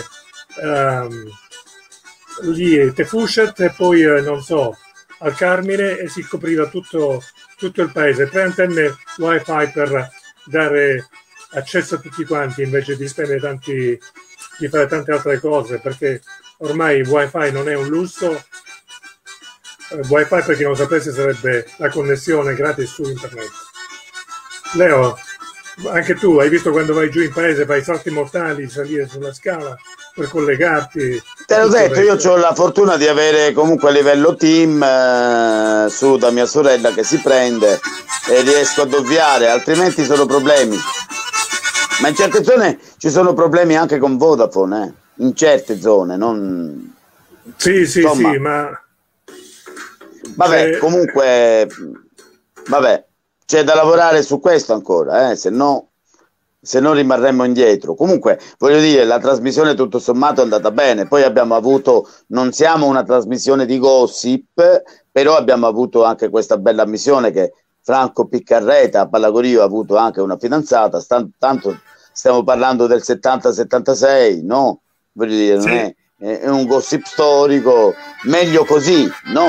[SPEAKER 1] lì Tefuscet e poi non so, al Carmine, e si copriva tutto il paese, 3 antenne wifi per dare accesso a tutti quanti, invece di spendere di fare tante altre cose, perché ormai il wifi non è un lusso. Wifi, per chi non sapesse, sarebbe la connessione gratis su internet. Leo, anche tu hai visto quando vai giù in paese, fai salti mortali, salire sulla scala per collegarti.
[SPEAKER 3] Te l'ho detto, io ho la fortuna di avere comunque a livello team su da mia sorella che si prende e riesco a dovviare, altrimenti sono problemi. Ma in certe zone ci sono problemi anche con Vodafone, in certe zone, non...
[SPEAKER 1] Sì,
[SPEAKER 3] insomma,
[SPEAKER 1] sì, ma...
[SPEAKER 3] Vabbè, comunque, vabbè, c'è da lavorare su questo ancora, se no rimarremmo indietro. Comunque, voglio dire, la trasmissione tutto sommato è andata bene, poi abbiamo avuto, non siamo una trasmissione di gossip, però abbiamo avuto anche questa bella missione che Franco Piccarreta a Palagorio ha avuto anche una fidanzata, tanto stiamo parlando del 70-76, no? Voglio dire, non è un gossip storico, meglio così, no?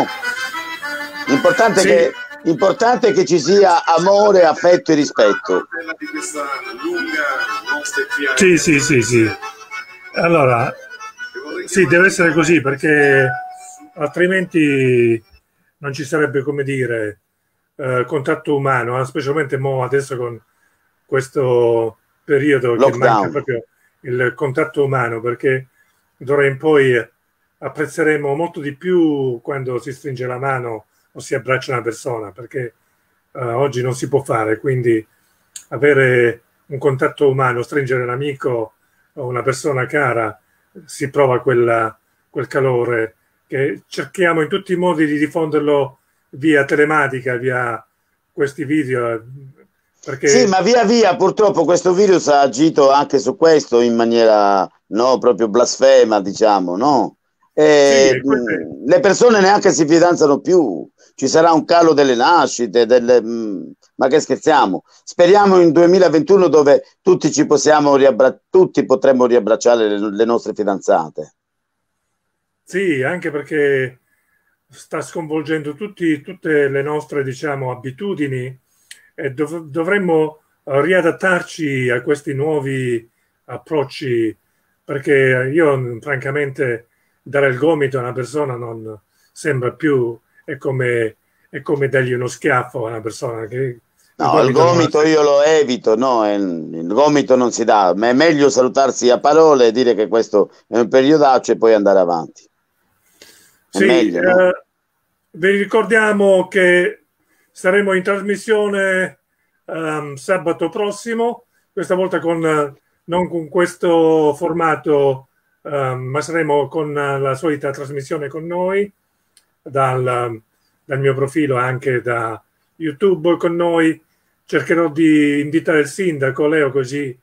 [SPEAKER 3] Importante è che ci sia amore, affetto e rispetto.
[SPEAKER 1] Sì. Allora, sì, deve essere così, perché altrimenti non ci sarebbe, come dire, contatto umano, specialmente adesso con questo periodo
[SPEAKER 3] Lockdown.
[SPEAKER 1] Che manca proprio il contatto umano, perché d'ora in poi apprezzeremo molto di più quando si stringe la mano o si abbraccia una persona, perché oggi non si può fare, quindi avere un contatto umano, stringere un amico o una persona cara, si prova quel calore che cerchiamo in tutti i modi di diffonderlo via telematica, via questi video. Perché...
[SPEAKER 3] Sì, ma via via purtroppo questo virus ha agito anche su questo in maniera proprio blasfema, diciamo, no? Le persone neanche si fidanzano più, ci sarà un calo delle nascite, ma che scherziamo? Speriamo in 2021 dove tutti tutti potremmo riabbracciare le nostre fidanzate.
[SPEAKER 1] Sì, anche perché sta sconvolgendo tutte le nostre, diciamo, abitudini, e dovremmo riadattarci a questi nuovi approcci, perché io francamente dare il gomito a una persona non sembra più, è come dargli uno schiaffo a una persona.
[SPEAKER 3] No, il gomito io lo evito, no, il gomito non si dà, ma è meglio salutarsi a parole e dire che questo è un periodaccio e poi andare avanti. È meglio, no?
[SPEAKER 1] Vi ricordiamo che saremo in trasmissione sabato prossimo, questa volta non con questo formato, ma saremo con la solita trasmissione con noi, dal mio profilo, anche da YouTube con noi. Cercherò di invitare il sindaco Leo, così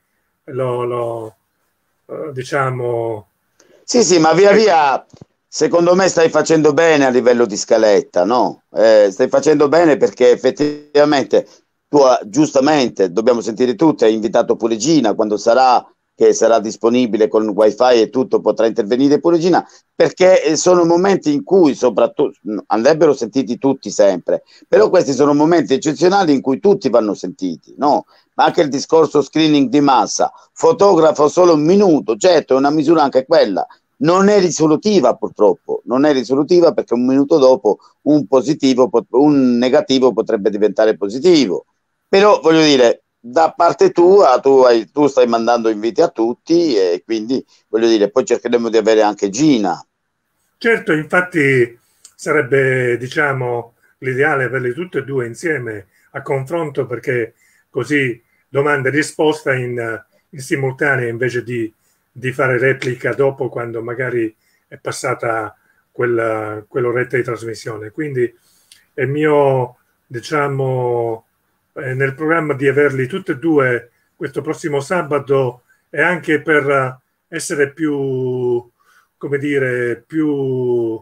[SPEAKER 1] diciamo...
[SPEAKER 3] Sì, ma via via... Secondo me stai facendo bene a livello di scaletta, no? Stai facendo bene perché effettivamente tu, giustamente, dobbiamo sentire tutti, hai invitato pure Gina, quando sarà disponibile con wifi e tutto, potrà intervenire pure Gina, perché sono momenti in cui soprattutto andrebbero sentiti tutti sempre, però questi sono momenti eccezionali in cui tutti vanno sentiti, no? Ma anche il discorso screening di massa, fotografo solo un minuto, certo è una misura anche quella, non è risolutiva purtroppo, non è risolutiva perché un minuto dopo un negativo potrebbe diventare positivo, però voglio dire, da parte tua tu stai mandando inviti a tutti e quindi voglio dire, poi cercheremo di avere anche Gina.
[SPEAKER 1] Certo, infatti sarebbe, diciamo, l'ideale averle tutte e due insieme a confronto, perché così domanda e risposta in simultanea, invece di fare replica dopo, quando magari è passata quell'oretta di trasmissione. Quindi è mio, diciamo, nel programma di averli tutti e due questo prossimo sabato, e anche per essere più, come dire, più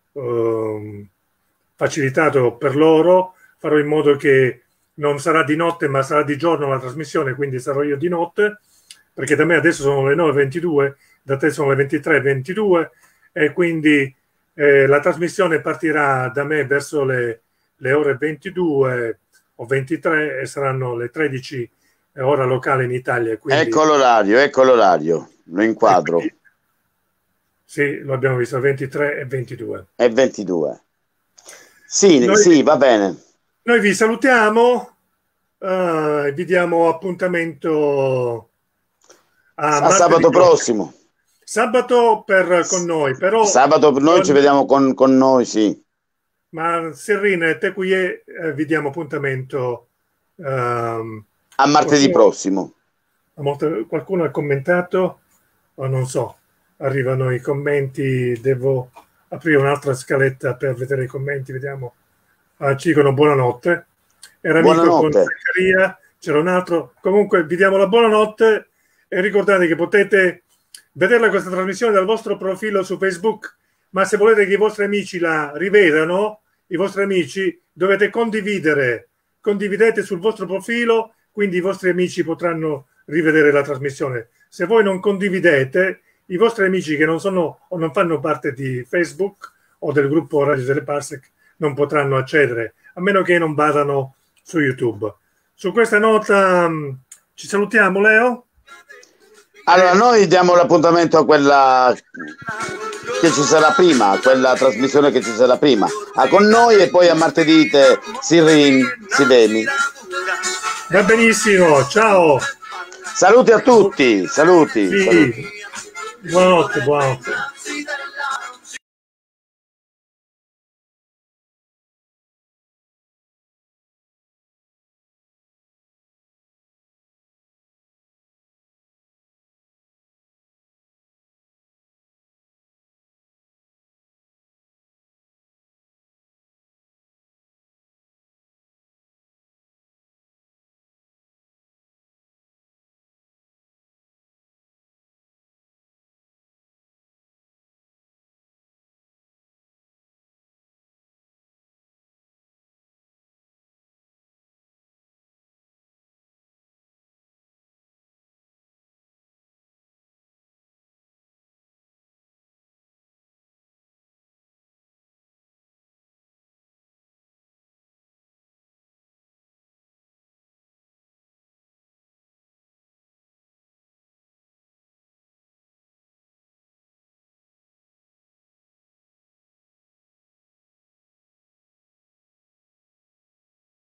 [SPEAKER 1] facilitato per loro, farò in modo che non sarà di notte ma sarà di giorno la trasmissione, quindi sarò io di notte, perché da me adesso sono le 9:22, da te sono le 23:22, e quindi la trasmissione partirà da me verso le ore 22 o 23 e saranno le 13 ora locale in Italia. Quindi,
[SPEAKER 3] ecco l'orario, lo inquadro.
[SPEAKER 1] Quindi, sì, lo abbiamo visto, 23 e 22.
[SPEAKER 3] E 22. Sì, va bene.
[SPEAKER 1] Noi vi salutiamo, vi diamo appuntamento a
[SPEAKER 3] sabato prossimo.
[SPEAKER 1] Sabato con noi, però...
[SPEAKER 3] Sabato noi ci vediamo con noi, sì.
[SPEAKER 1] Ma Serrine, te qui vi diamo appuntamento
[SPEAKER 3] a martedì prossimo.
[SPEAKER 1] Qualcuno ha commentato? O non so, arrivano i commenti, devo aprire un'altra scaletta per vedere i commenti, vediamo. Ci dicono buonanotte. Era amico con Zaccaria, c'era un altro. Comunque vi diamo la buonanotte e ricordate che potete vederla questa trasmissione dal vostro profilo su Facebook, ma se volete che i vostri amici la rivedano, i vostri amici, dovete condividete sul vostro profilo, quindi i vostri amici potranno rivedere la trasmissione. Se voi non condividete, i vostri amici che non sono o non fanno parte di Facebook o del gruppo Radio Teleparsec non potranno accedere, a meno che non vadano su YouTube. Su questa nota ci salutiamo, Leo?
[SPEAKER 3] Allora, noi diamo l'appuntamento a quella che ci sarà prima, quella trasmissione che ci sarà prima. Con noi, e poi a martedì si vemi.
[SPEAKER 1] Va benissimo, ciao.
[SPEAKER 3] Saluti a tutti, saluti.
[SPEAKER 1] Sì.
[SPEAKER 3] Saluti.
[SPEAKER 1] Buonanotte, buonanotte.